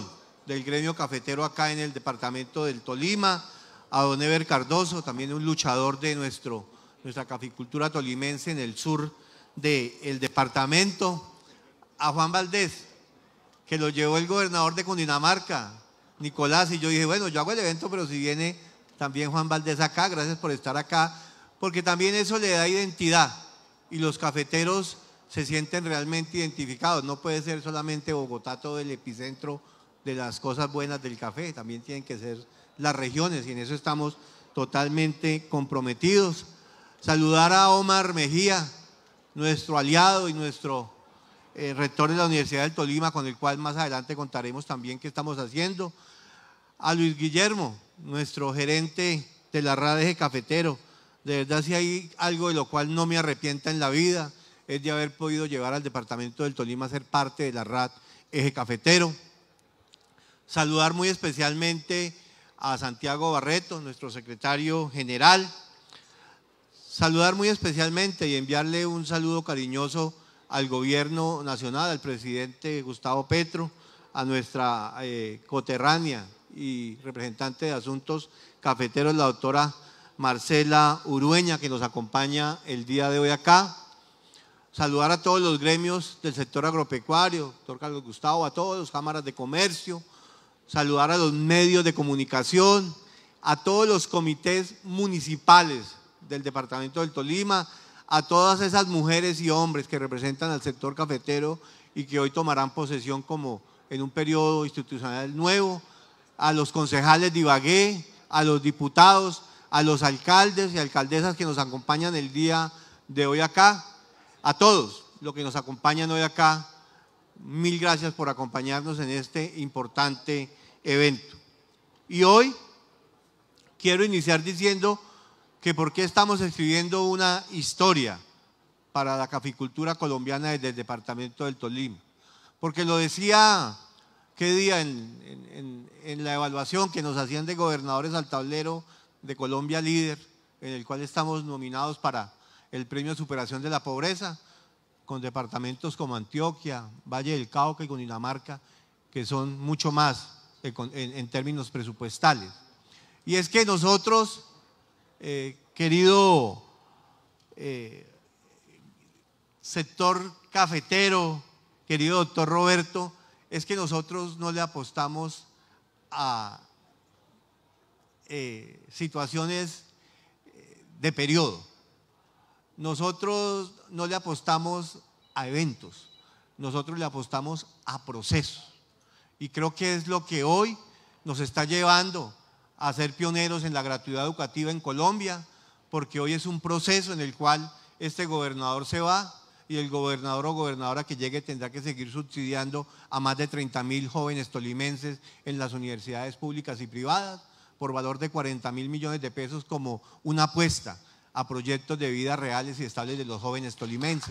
del gremio cafetero acá en el departamento del Tolima, a don Ever Cardoso, también un luchador de nuestro, nuestra caficultura tolimense en el sur del departamento, a Juan Valdés, que lo llevó el gobernador de Cundinamarca, Nicolás, y yo dije, bueno, yo hago el evento, pero si viene también Juan Valdés acá, gracias por estar acá, porque también eso le da identidad y los cafeteros se sienten realmente identificados. No puede ser solamente Bogotá todo el epicentro de las cosas buenas del café, también tienen que ser las regiones y en eso estamos totalmente comprometidos. Saludar a Omar Mejía, nuestro aliado y nuestro eh, rector de la Universidad del Tolima, con el cual más adelante contaremos también qué estamos haciendo. A Luis Guillermo, nuestro gerente de la R A D Eje Cafetero. De verdad, si hay algo de lo cual no me arrepienta en la vida, es de haber podido llevar al departamento del Tolima a ser parte de la R A D Eje Cafetero. Saludar muy especialmente a Santiago Barreto, nuestro secretario general. Saludar muy especialmente y enviarle un saludo cariñoso al gobierno nacional, al presidente Gustavo Petro, a nuestra eh, coterránea y representante de asuntos cafeteros, la doctora Marcela Urueña, que nos acompaña el día de hoy acá. Saludar a todos los gremios del sector agropecuario, doctor Carlos Gustavo, a todas las cámaras de comercio, saludar a los medios de comunicación, a todos los comités municipales del departamento del Tolima, a todas esas mujeres y hombres que representan al sector cafetero y que hoy tomarán posesión como en un periodo institucional nuevo, a los concejales de Ibagué, a los diputados, a los alcaldes y alcaldesas que nos acompañan el día de hoy acá, a todos los que nos acompañan hoy acá, mil gracias por acompañarnos en este importante evento. Y hoy quiero iniciar diciendo que por qué estamos escribiendo una historia para la caficultura colombiana desde el departamento del Tolima. Porque lo decía, ¿qué día? En, en, en la evaluación que nos hacían de gobernadores al tablero de Colombia Líder, en el cual estamos nominados para el premio de superación de la pobreza, con departamentos como Antioquia, Valle del Cauca y Cundinamarca, que son mucho más en, en, en términos presupuestales. Y es que nosotros, eh, querido eh, sector cafetero, querido doctor Roberto, es que nosotros no le apostamos a eh, situaciones de periodo. Nosotros no le apostamos a eventos, nosotros le apostamos a procesos. Y creo que es lo que hoy nos está llevando a ser pioneros en la gratuidad educativa en Colombia, porque hoy es un proceso en el cual este gobernador se va y el gobernador o gobernadora que llegue tendrá que seguir subsidiando a más de treinta mil jóvenes tolimenses en las universidades públicas y privadas por valor de cuarenta mil millones de pesos como una apuesta a proyectos de vida reales y estables de los jóvenes tolimenses.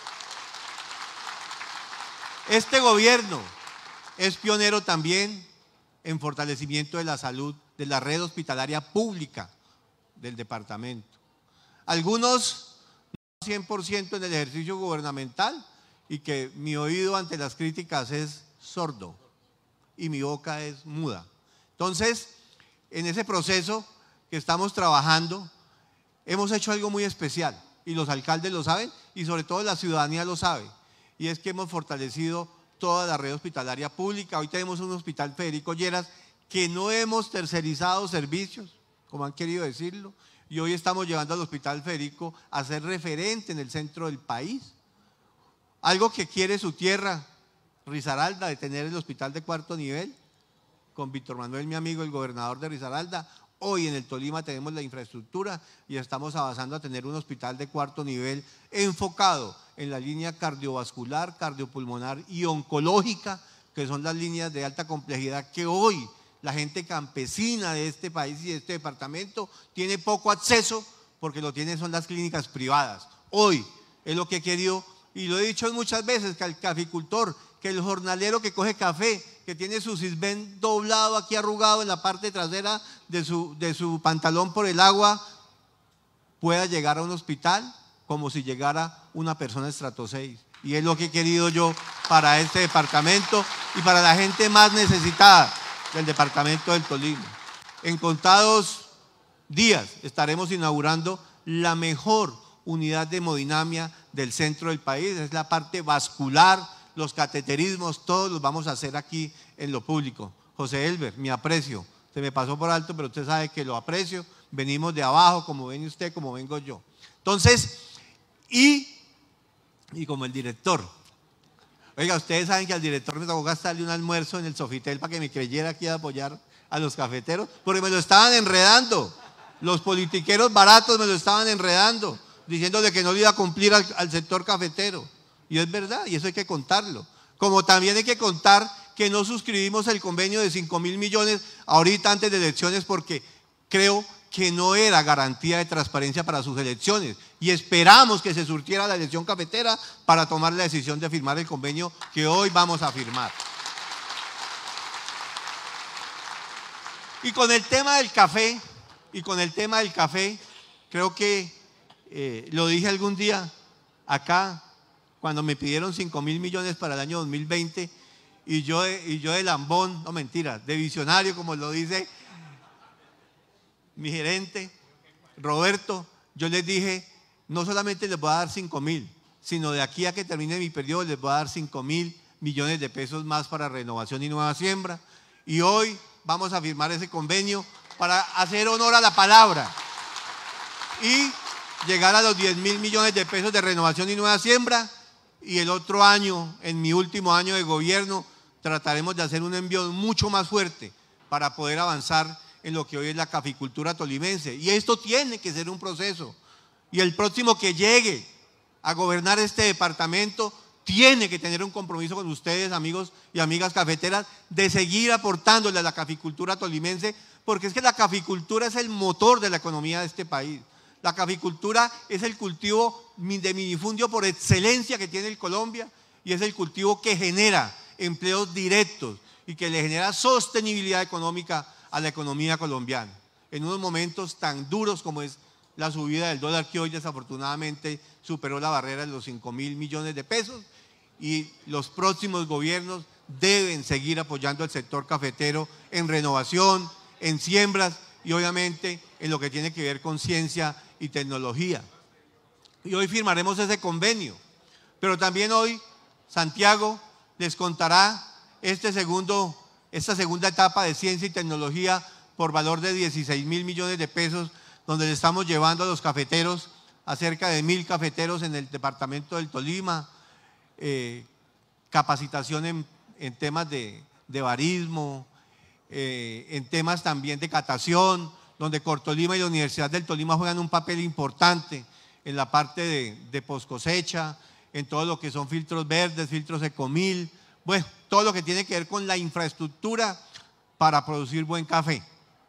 Este gobierno es pionero también en fortalecimiento de la salud de la red hospitalaria pública del departamento. Algunos no cien por ciento en el ejercicio gubernamental y que mi oído ante las críticas es sordo y mi boca es muda. Entonces, en ese proceso que estamos trabajando, hemos hecho algo muy especial y los alcaldes lo saben y sobre todo la ciudadanía lo sabe, y es que hemos fortalecido toda la red hospitalaria pública. Hoy tenemos un hospital Federico Lleras que no hemos tercerizado servicios, como han querido decirlo, y hoy estamos llevando al hospital Federico a ser referente en el centro del país. Algo que quiere su tierra, Risaralda, de tener el hospital de cuarto nivel, con Víctor Manuel, mi amigo, el gobernador de Risaralda. Hoy en el Tolima tenemos la infraestructura y estamos avanzando a tener un hospital de cuarto nivel enfocado en la línea cardiovascular, cardiopulmonar y oncológica, que son las líneas de alta complejidad que hoy la gente campesina de este país y de este departamento tiene poco acceso porque lo tienen son las clínicas privadas. Hoy es lo que he querido, y lo he dicho muchas veces, que el caficultor, que el jornalero que coge café, que tiene su cisbén doblado aquí arrugado en la parte trasera de su, de su pantalón por el agua, pueda llegar a un hospital como si llegara una persona estrato seis. Y es lo que he querido yo para este departamento y para la gente más necesitada. del departamento del Tolima. En contados días estaremos inaugurando la mejor unidad de hemodinamia del centro del país. Es la parte vascular, los cateterismos, todos los vamos a hacer aquí en lo público. José Elber, mi aprecio, se me pasó por alto, pero usted sabe que lo aprecio. Venimos de abajo, como ven usted, como vengo yo. Entonces, y, y como el director, oiga, ustedes saben que al director me tocó gastarle un almuerzo en el Sofitel para que me creyera aquí a apoyar a los cafeteros, porque me lo estaban enredando. Los politiqueros baratos me lo estaban enredando, diciéndole que no le iba a cumplir al, al sector cafetero. Y es verdad, y eso hay que contarlo. Como también hay que contar que no suscribimos el convenio de cinco mil millones ahorita antes de elecciones, porque creo que no era garantía de transparencia para sus elecciones. Y esperamos que se surtiera la elección cafetera para tomar la decisión de firmar el convenio que hoy vamos a firmar. Y con el tema del café, y con el tema del café, creo que eh, lo dije algún día acá, cuando me pidieron cinco mil millones para el año dos mil veinte, y yo, y yo de lambón, no mentira, de visionario, como lo dice mi gerente, Roberto, yo les dije, no solamente les voy a dar cinco mil, sino de aquí a que termine mi periodo les voy a dar cinco mil millones de pesos más para renovación y nueva siembra. Y hoy vamos a firmar ese convenio para hacer honor a la palabra y llegar a los diez mil millones de pesos de renovación y nueva siembra. Y el otro año, en mi último año de gobierno, trataremos de hacer un envío mucho más fuerte para poder avanzar en lo que hoy es la caficultura tolimense. Y esto tiene que ser un proceso. Y el próximo que llegue a gobernar este departamento tiene que tener un compromiso con ustedes, amigos y amigas cafeteras, de seguir aportándole a la caficultura tolimense, porque es que la caficultura es el motor de la economía de este país. La caficultura es el cultivo de minifundio por excelencia que tiene el Colombia, y es el cultivo que genera empleos directos y que le genera sostenibilidad económica a la economía colombiana. En unos momentos tan duros como es la subida del dólar, que hoy desafortunadamente superó la barrera de los cinco mil millones de pesos, y los próximos gobiernos deben seguir apoyando al sector cafetero en renovación, en siembras y obviamente en lo que tiene que ver con ciencia y tecnología. Y hoy firmaremos ese convenio, pero también hoy Santiago les contará este segundo, esta segunda etapa de ciencia y tecnología por valor de dieciséis mil millones de pesos, donde le estamos llevando a los cafeteros, a cerca de mil cafeteros en el departamento del Tolima, eh, capacitación en, en temas de, de barismo, eh, en temas también de catación, donde Cortolima y la Universidad del Tolima juegan un papel importante en la parte de, de poscosecha, en todo lo que son filtros verdes, filtros Ecomil, bueno, todo lo que tiene que ver con la infraestructura para producir buen café.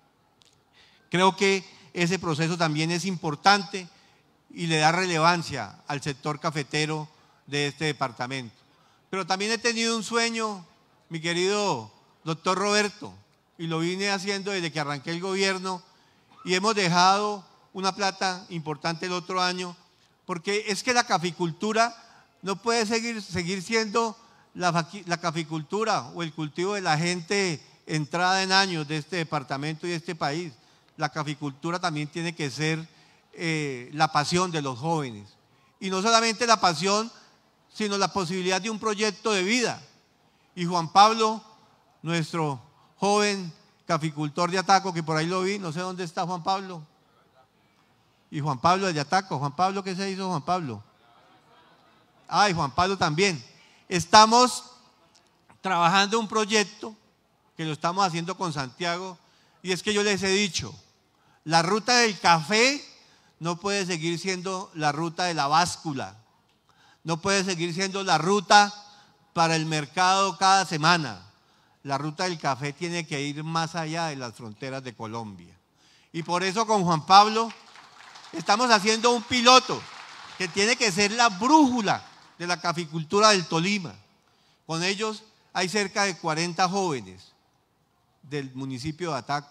Creo que ese proceso también es importante y le da relevancia al sector cafetero de este departamento. Pero también he tenido un sueño, mi querido doctor Roberto, y lo vine haciendo desde que arranqué el gobierno, y hemos dejado una plata importante el otro año, porque es que la caficultura no puede seguir, seguir siendo la, la caficultura o el cultivo de la gente entrada en años de este departamento y de este país. La caficultura también tiene que ser eh, la pasión de los jóvenes. Y no solamente la pasión, sino la posibilidad de un proyecto de vida. Y Juan Pablo, nuestro joven caficultor de Ataco, que por ahí lo vi, no sé dónde está Juan Pablo. Y Juan Pablo de Ataco, Juan Pablo, ¿qué se hizo Juan Pablo? Ah, y Juan Pablo también. Estamos trabajando un proyecto que lo estamos haciendo con Santiago, y es que yo les he dicho, la ruta del café no puede seguir siendo la ruta de la báscula, no puede seguir siendo la ruta para el mercado cada semana. La ruta del café tiene que ir más allá de las fronteras de Colombia. Y por eso con Juan Pablo estamos haciendo un piloto que tiene que ser la brújula de la caficultura del Tolima. Con ellos hay cerca de cuarenta jóvenes del municipio de Ataco,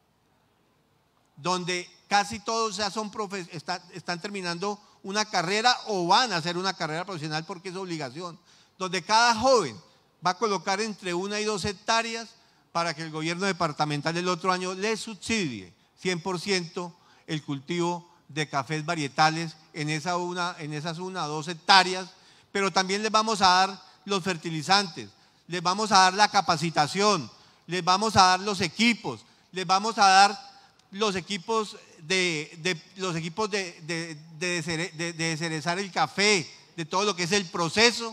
donde casi todos ya son profe están, están terminando una carrera o van a hacer una carrera profesional porque es obligación, donde cada joven va a colocar entre una y dos hectáreas para que el gobierno departamental el otro año le subsidie cien por ciento el cultivo de cafés varietales en, esa una, en esas una o dos hectáreas, pero también les vamos a dar los fertilizantes, les vamos a dar la capacitación, les vamos a dar los equipos, les vamos a dar los equipos de, de, los equipos de, de, de, de, de cerezar el café, de todo lo que es el proceso.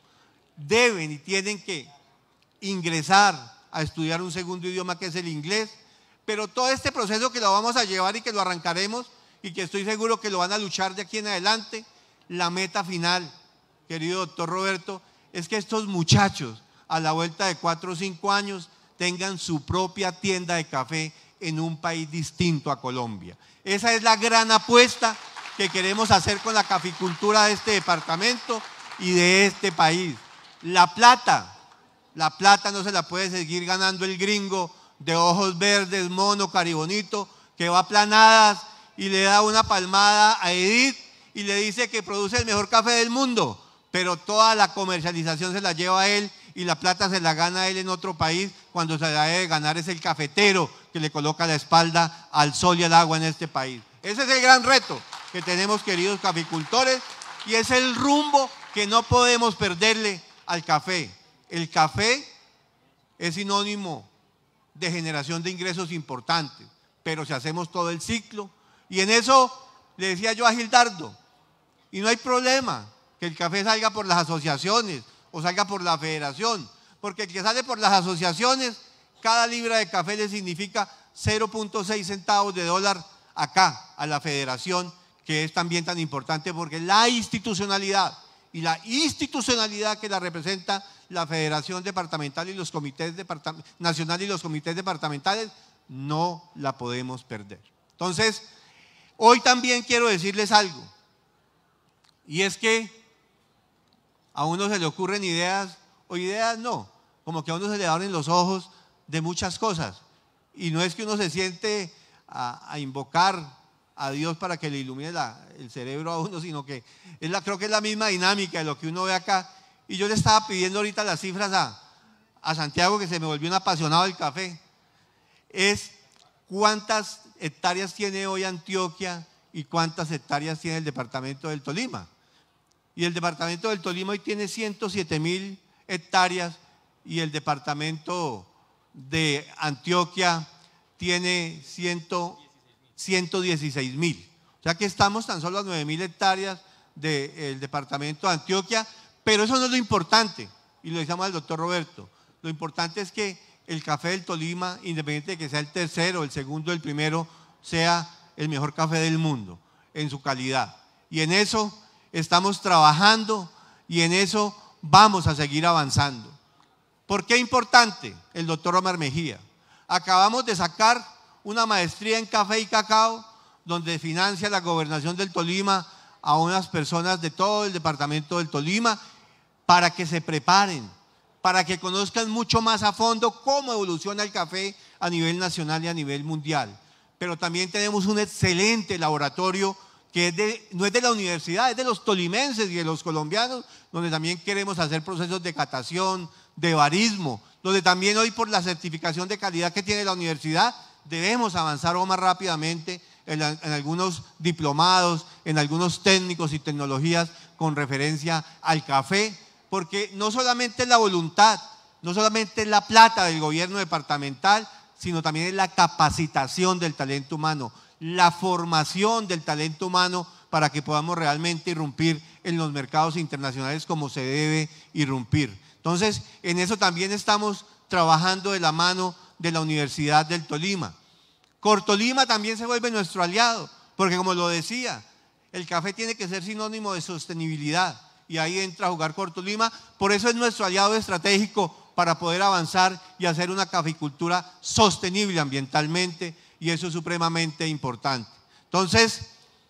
Deben y tienen que ingresar a estudiar un segundo idioma que es el inglés, pero todo este proceso que lo vamos a llevar y que lo arrancaremos y que estoy seguro que lo van a luchar de aquí en adelante, la meta final, querido doctor Roberto, es que estos muchachos a la vuelta de cuatro o cinco años tengan su propia tienda de café en un país distinto a Colombia. Esa es la gran apuesta que queremos hacer con la caficultura de este departamento y de este país. La plata, la plata no se la puede seguir ganando el gringo de ojos verdes, mono, caribonito, que va a planadas y le da una palmada a Edith y le dice que produce el mejor café del mundo, pero toda la comercialización se la lleva a él y la plata se la gana él en otro país, cuando se la debe ganar es el cafetero que le coloca la espalda al sol y al agua en este país. Ese es el gran reto que tenemos, queridos caficultores, y es el rumbo que no podemos perderle al café. El café es sinónimo de generación de ingresos importantes, pero si hacemos todo el ciclo, y en eso le decía yo a Gildardo, y no hay problema que el café salga por las asociaciones o salga por la federación, porque el que sale por las asociaciones, cada libra de café le significa cero punto seis centavos de dólar acá a la federación, que es también tan importante porque la institucionalidad y la institucionalidad que la representa la federación departamental y los comités nacionales y los comités departamentales no la podemos perder. Entonces, hoy también quiero decirles algo, y es que a uno se le ocurren ideas, o ideas no, como que a uno se le abren los ojos de muchas cosas, y no es que uno se siente a, a invocar a Dios para que le ilumine la, el cerebro a uno, sino que es la, creo que es la misma dinámica de lo que uno ve acá. Y yo le estaba pidiendo ahorita las cifras a, a Santiago, que se me volvió un apasionado del café, es cuántas hectáreas tiene hoy Antioquia y cuántas hectáreas tiene el departamento del Tolima. Y el departamento del Tolima hoy tiene ciento siete mil hectáreas y el departamento de Antioquia tiene ciento dieciséis mil. O sea que estamos tan solo a nueve mil hectáreas del departamento de Antioquia, pero eso no es lo importante, y lo decíamos al doctor Roberto. Lo importante es que el café del Tolima, independiente de que sea el tercero, el segundo, el primero, sea el mejor café del mundo en su calidad. Y en eso estamos trabajando y en eso vamos a seguir avanzando. ¿Por qué importante? El doctor Omar Mejía. Acabamos de sacar una maestría en café y cacao, donde financia la gobernación del Tolima a unas personas de todo el departamento del Tolima para que se preparen, para que conozcan mucho más a fondo cómo evoluciona el café a nivel nacional y a nivel mundial. Pero también tenemos un excelente laboratorio que es de, no es de la universidad, es de los tolimenses y de los colombianos, donde también queremos hacer procesos de catación, de barismo, donde también hoy por la certificación de calidad que tiene la universidad debemos avanzar más rápidamente en, la, en algunos diplomados, en algunos técnicos y tecnologías con referencia al café, porque no solamente es la voluntad, no solamente es la plata del gobierno departamental, sino también es la capacitación del talento humano, la formación del talento humano para que podamos realmente irrumpir en los mercados internacionales como se debe irrumpir. Entonces, en eso también estamos trabajando de la mano de la Universidad del Tolima. Cortolima también se vuelve nuestro aliado, porque como lo decía, el café tiene que ser sinónimo de sostenibilidad y ahí entra a jugar Cortolima, por eso es nuestro aliado estratégico para poder avanzar y hacer una caficultura sostenible ambientalmente, y eso es supremamente importante. Entonces,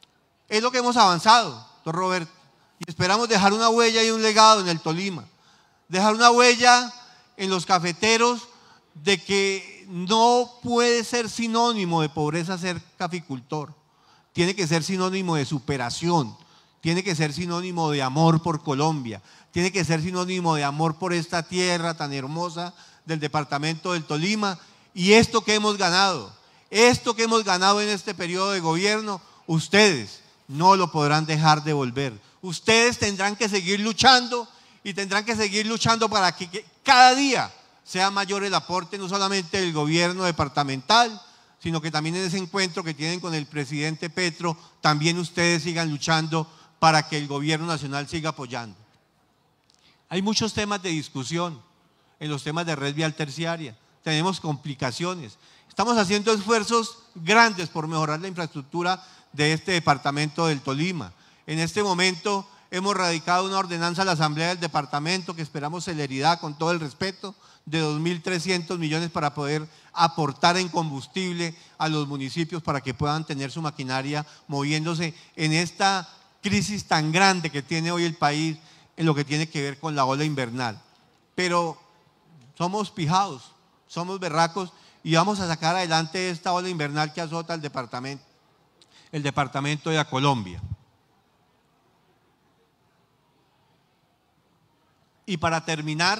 es lo que hemos avanzado, doctor Roberto, y esperamos dejar una huella y un legado en el Tolima, dejar una huella en los cafeteros de que no puede ser sinónimo de pobreza ser caficultor, tiene que ser sinónimo de superación, tiene que ser sinónimo de amor por Colombia, tiene que ser sinónimo de amor por esta tierra tan hermosa del departamento del Tolima. Y esto que hemos ganado, esto que hemos ganado en este periodo de gobierno, ustedes no lo podrán dejar de devolver. Ustedes tendrán que seguir luchando y tendrán que seguir luchando para que, que cada día sea mayor el aporte, no solamente del gobierno departamental, sino que también en ese encuentro que tienen con el presidente Petro, también ustedes sigan luchando para que el gobierno nacional siga apoyando. Hay muchos temas de discusión en los temas de red vial terciaria, tenemos complicaciones, estamos haciendo esfuerzos grandes por mejorar la infraestructura de este departamento del Tolima. En este momento hemos radicado una ordenanza a la Asamblea del Departamento que esperamos celeridad, con todo el respeto, de dos mil trescientos millones para poder aportar en combustible a los municipios para que puedan tener su maquinaria moviéndose en esta crisis tan grande que tiene hoy el país en lo que tiene que ver con la ola invernal. Pero somos pijados, somos berracos y vamos a sacar adelante esta ola invernal que azota el departamento, el departamento de Colombia. Y para terminar,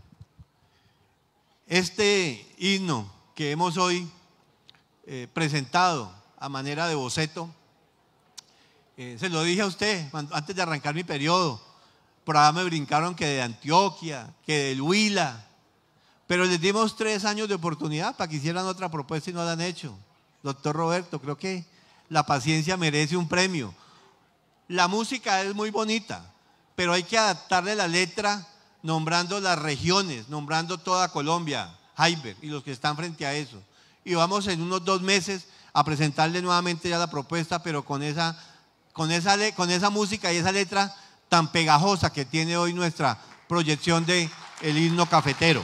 este himno que hemos hoy eh, presentado a manera de boceto, eh, se lo dije a usted cuando, antes de arrancar mi periodo, por allá me brincaron que de Antioquia, que del Huila, pero les dimos tres años de oportunidad para que hicieran otra propuesta y no la han hecho. Doctor Roberto, creo que la paciencia merece un premio. La música es muy bonita, pero hay que adaptarle la letra nombrando las regiones, nombrando toda Colombia, Jaiber y los que están frente a eso. Y vamos en unos dos meses a presentarle nuevamente ya la propuesta, pero con esa, con esa, con esa música y esa letra tan pegajosa que tiene hoy nuestra proyección de el himno cafetero.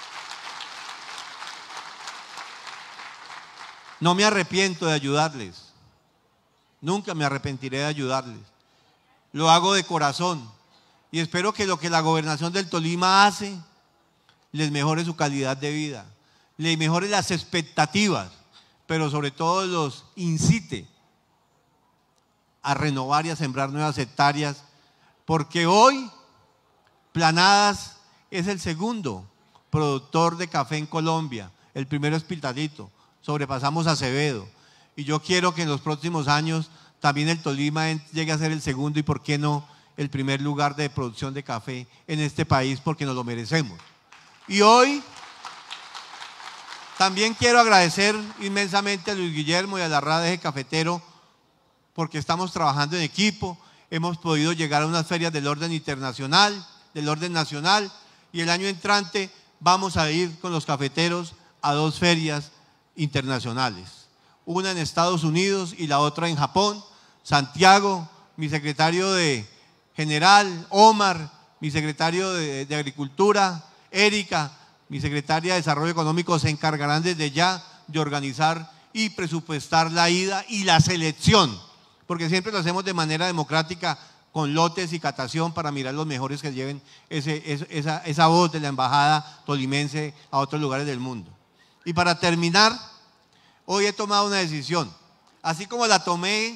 No me arrepiento de ayudarles, nunca me arrepentiré de ayudarles. Lo hago de corazón. Y espero que lo que la gobernación del Tolima hace les mejore su calidad de vida, les mejore las expectativas, pero sobre todo los incite a renovar y a sembrar nuevas hectáreas, porque hoy Planadas es el segundo productor de café en Colombia, el primero es Pitalito, sobrepasamos a Acevedo, y yo quiero que en los próximos años también el Tolima llegue a ser el segundo y por qué no el primer lugar de producción de café en este país, porque nos lo merecemos. Y hoy también quiero agradecer inmensamente a Luis Guillermo y a la R A D Eje Cafetero, porque estamos trabajando en equipo, hemos podido llegar a unas ferias del orden internacional, del orden nacional, y el año entrante vamos a ir con los cafeteros a dos ferias internacionales, una en Estados Unidos y la otra en Japón. Santiago, mi secretario de general, Omar, mi secretario de, de Agricultura, Erika, mi secretaria de Desarrollo Económico, se encargarán desde ya de organizar y presupuestar la ida y la selección, porque siempre lo hacemos de manera democrática, con lotes y catación para mirar los mejores que lleven ese, esa, esa voz de la embajada tolimense a otros lugares del mundo. Y para terminar, hoy he tomado una decisión, así como la tomé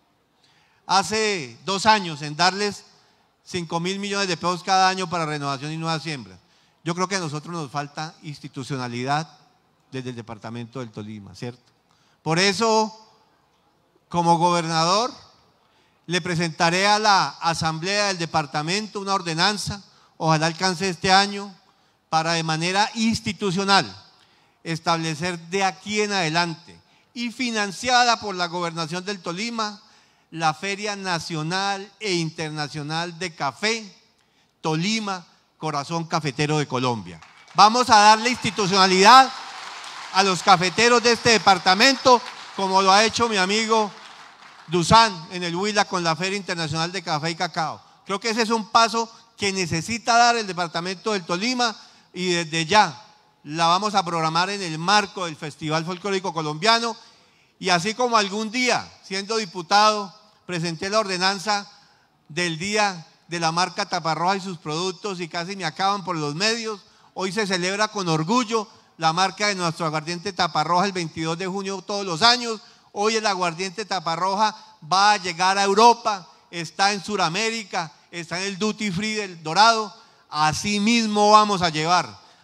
hace dos años en darles cinco mil millones de pesos cada año para renovación y nuevas siembras. Yo creo que a nosotros nos falta institucionalidad desde el departamento del Tolima, ¿cierto? Por eso, como gobernador, le presentaré a la asamblea del departamento una ordenanza, ojalá alcance este año, para de manera institucional establecer de aquí en adelante y financiada por la gobernación del Tolima, la Feria Nacional e Internacional de Café, Tolima, Corazón Cafetero de Colombia. Vamos a darle institucionalidad a los cafeteros de este departamento, como lo ha hecho mi amigo Dusan en el Huila con la Feria Internacional de Café y Cacao. Creo que ese es un paso que necesita dar el departamento del Tolima y desde ya la vamos a programar en el marco del Festival Folclórico Colombiano. Y así como algún día, siendo diputado, presenté la ordenanza del Día de la Marca Taparroja y sus productos y casi me acaban por los medios, hoy se celebra con orgullo la marca de nuestro aguardiente Taparroja el veintidós de junio todos los años. Hoy el aguardiente Taparroja va a llegar a Europa, está en Sudamérica, está en el Duty Free del Dorado. Así mismo vamos a llevar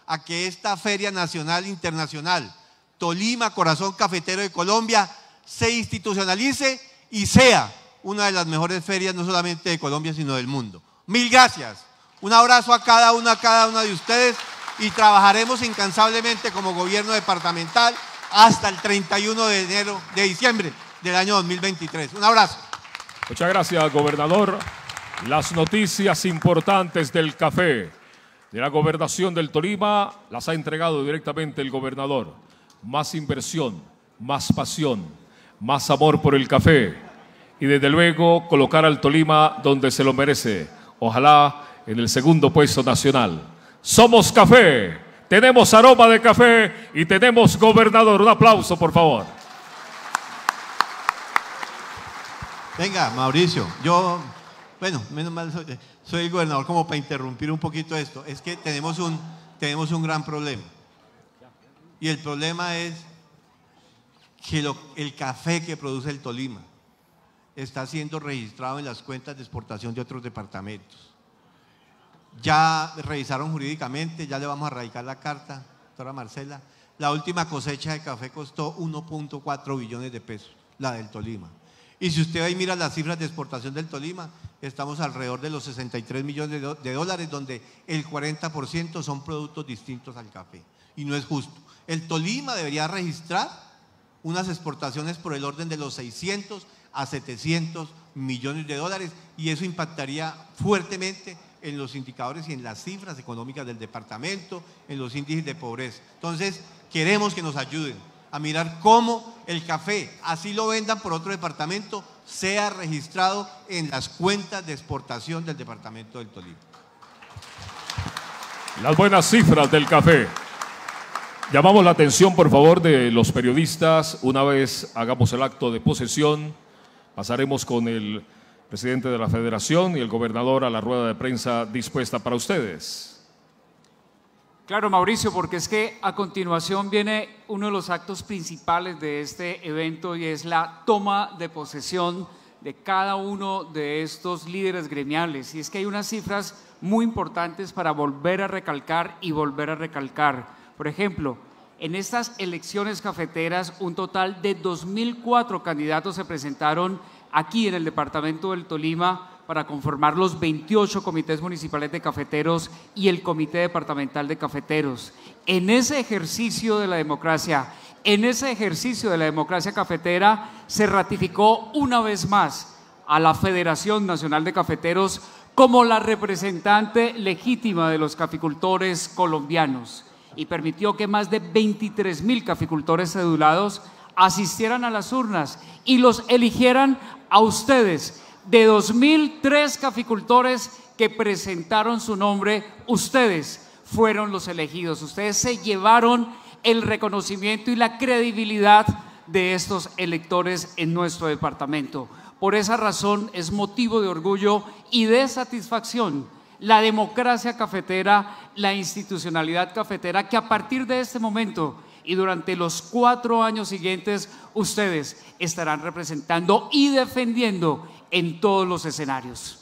a que esta Feria Nacional Internacional, Tolima, Corazón Cafetero de Colombia, se institucionalice y sea una de las mejores ferias no solamente de Colombia, sino del mundo. Mil gracias. Un abrazo a cada una, a cada una de ustedes y trabajaremos incansablemente como gobierno departamental hasta el treinta y uno de enero, de diciembre del año dos mil veintitrés. Un abrazo. Muchas gracias, gobernador. Las noticias importantes del café de la gobernación del Tolima las ha entregado directamente el gobernador. Más inversión, más pasión, más amor por el café y desde luego colocar al Tolima donde se lo merece. Ojalá en el segundo puesto nacional. Somos café, tenemos aroma de café y tenemos gobernador. Un aplauso, por favor. Venga, Mauricio, yo, bueno, menos mal soy, soy el gobernador como para interrumpir un poquito esto. Es que tenemos un, tenemos un gran problema. Y el problema es que lo, el café que produce el Tolima está siendo registrado en las cuentas de exportación de otros departamentos. Ya revisaron jurídicamente, ya le vamos a radicar la carta, doctora Marcela. La última cosecha de café costó uno punto cuatro billones de pesos, la del Tolima. Y si usted ahí mira las cifras de exportación del Tolima, estamos alrededor de los sesenta y tres millones de dólares, donde el cuarenta por ciento son productos distintos al café. Y no es justo. El Tolima debería registrar unas exportaciones por el orden de los seiscientos a setecientos millones de dólares y eso impactaría fuertemente en los indicadores y en las cifras económicas del departamento, en los índices de pobreza. Entonces, queremos que nos ayuden a mirar cómo el café, así lo vendan por otro departamento, sea registrado en las cuentas de exportación del departamento del Tolima. Las buenas cifras del café. Llamamos la atención, por favor, de los periodistas. Una vez hagamos el acto de posesión, pasaremos con el presidente de la Federación y el gobernador a la rueda de prensa dispuesta para ustedes. Claro, Mauricio, porque es que a continuación viene uno de los actos principales de este evento y es la toma de posesión de cada uno de estos líderes gremiales. Y es que hay unas cifras muy importantes para volver a recalcar y volver a recalcar. Por ejemplo, en estas elecciones cafeteras, un total de dos mil cuatro candidatos se presentaron aquí en el departamento del Tolima para conformar los veintiocho comités municipales de cafeteros y el comité departamental de cafeteros. En ese ejercicio de la democracia, en ese ejercicio de la democracia cafetera, se ratificó una vez más a la Federación Nacional de Cafeteros como la representante legítima de los caficultores colombianos y permitió que más de veintitrés mil caficultores cedulados asistieran a las urnas y los eligieran a ustedes. De dos mil tres caficultores que presentaron su nombre, ustedes fueron los elegidos. Ustedes se llevaron el reconocimiento y la credibilidad de estos electores en nuestro departamento. Por esa razón es motivo de orgullo y de satisfacción la democracia cafetera, la institucionalidad cafetera, que a partir de este momento y durante los cuatro años siguientes ustedes estarán representando y defendiendo en todos los escenarios.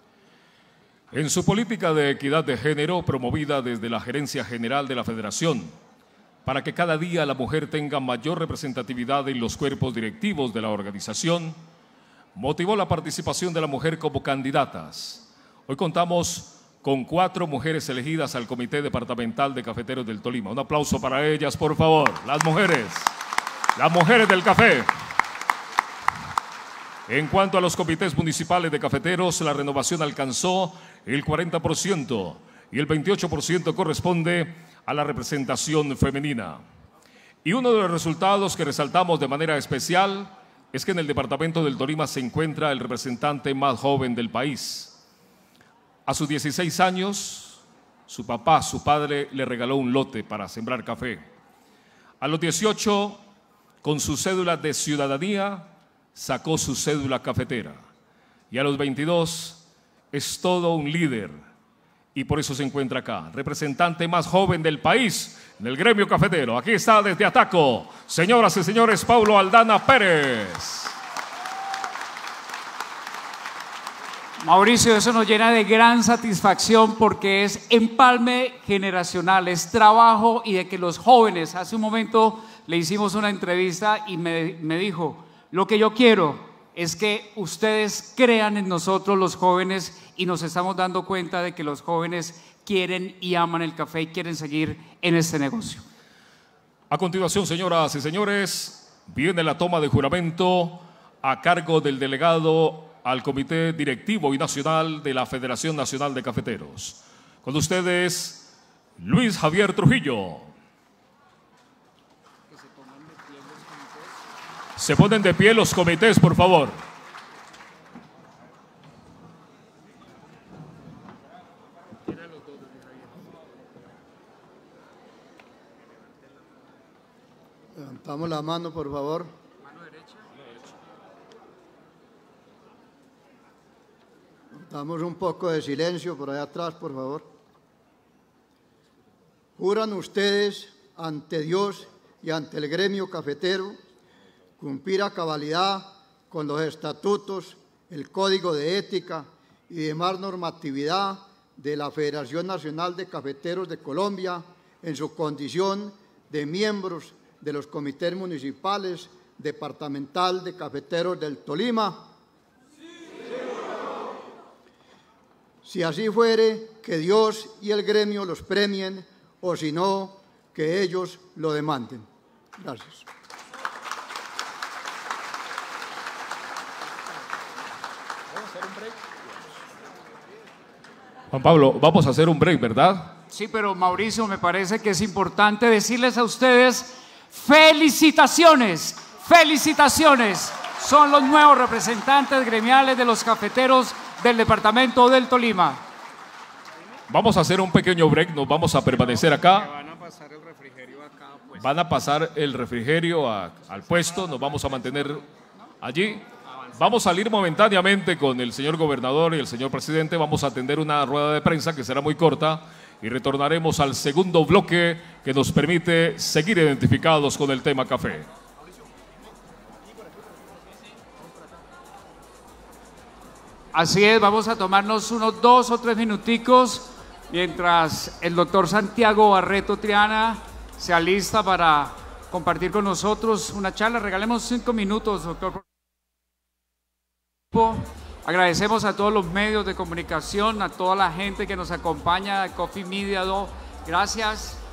En su política de equidad de género promovida desde la Gerencia General de la Federación, para que cada día la mujer tenga mayor representatividad en los cuerpos directivos de la organización, motivó la participación de la mujer como candidatas. Hoy contamos con cuatro mujeres elegidas al Comité Departamental de Cafeteros del Tolima. Un aplauso para ellas, por favor. Las mujeres, las mujeres del café. En cuanto a los comités municipales de cafeteros, la renovación alcanzó el cuarenta por ciento y el veintiocho por ciento corresponde a la representación femenina. Y uno de los resultados que resaltamos de manera especial es que en el departamento del Tolima se encuentra el representante más joven del país. A sus dieciséis años, su papá, su padre, le regaló un lote para sembrar café. A los dieciocho, con su cédula de ciudadanía, sacó su cédula cafetera. Y a los veintidós, es todo un líder. Y por eso se encuentra acá, representante más joven del país en el gremio cafetero. Aquí está desde Ataco, señoras y señores, Paulo Aldana Pérez. Mauricio, eso nos llena de gran satisfacción porque es empalme generacional, es trabajo y de que los jóvenes, hace un momento le hicimos una entrevista y me, me dijo, lo que yo quiero es que ustedes crean en nosotros los jóvenes y nos estamos dando cuenta de que los jóvenes quieren y aman el café y quieren seguir en este negocio. A continuación, señoras y señores, viene la toma de juramento a cargo del delegado al Comité Directivo y Nacional de la Federación Nacional de Cafeteros. Con ustedes, Luis Javier Trujillo. Se ponen de pie los comités, por favor. Levantamos la mano, por favor. Damos un poco de silencio por allá atrás, por favor. ¿Juran ustedes ante Dios y ante el gremio cafetero cumplir a cabalidad con los estatutos, el código de ética y demás normatividad de la Federación Nacional de Cafeteros de Colombia en su condición de miembros de los comités municipales departamental de cafeteros del Tolima? Si así fuere, que Dios y el gremio los premien, o si no, que ellos lo demanden. Gracias. Juan Pablo, vamos a hacer un break, ¿verdad? Sí, pero Mauricio, me parece que es importante decirles a ustedes felicitaciones, felicitaciones. Son los nuevos representantes gremiales de los cafeteros del departamento del Tolima. Vamos a hacer un pequeño break, nos vamos a permanecer acá. Van a pasar el refrigerio acá. Pues. Van a pasar el refrigerio a, al puesto, nos vamos a mantener allí. Vamos a salir momentáneamente con el señor gobernador y el señor presidente. Vamos a atender una rueda de prensa que será muy corta y retornaremos al segundo bloque que nos permite seguir identificados con el tema café. Así es, vamos a tomarnos unos dos o tres minuticos mientras el doctor Santiago Barreto Triana se alista para compartir con nosotros una charla. Regalemos cinco minutos, doctor. Agradecemos a todos los medios de comunicación, a toda la gente que nos acompaña, Coffee Media, gracias.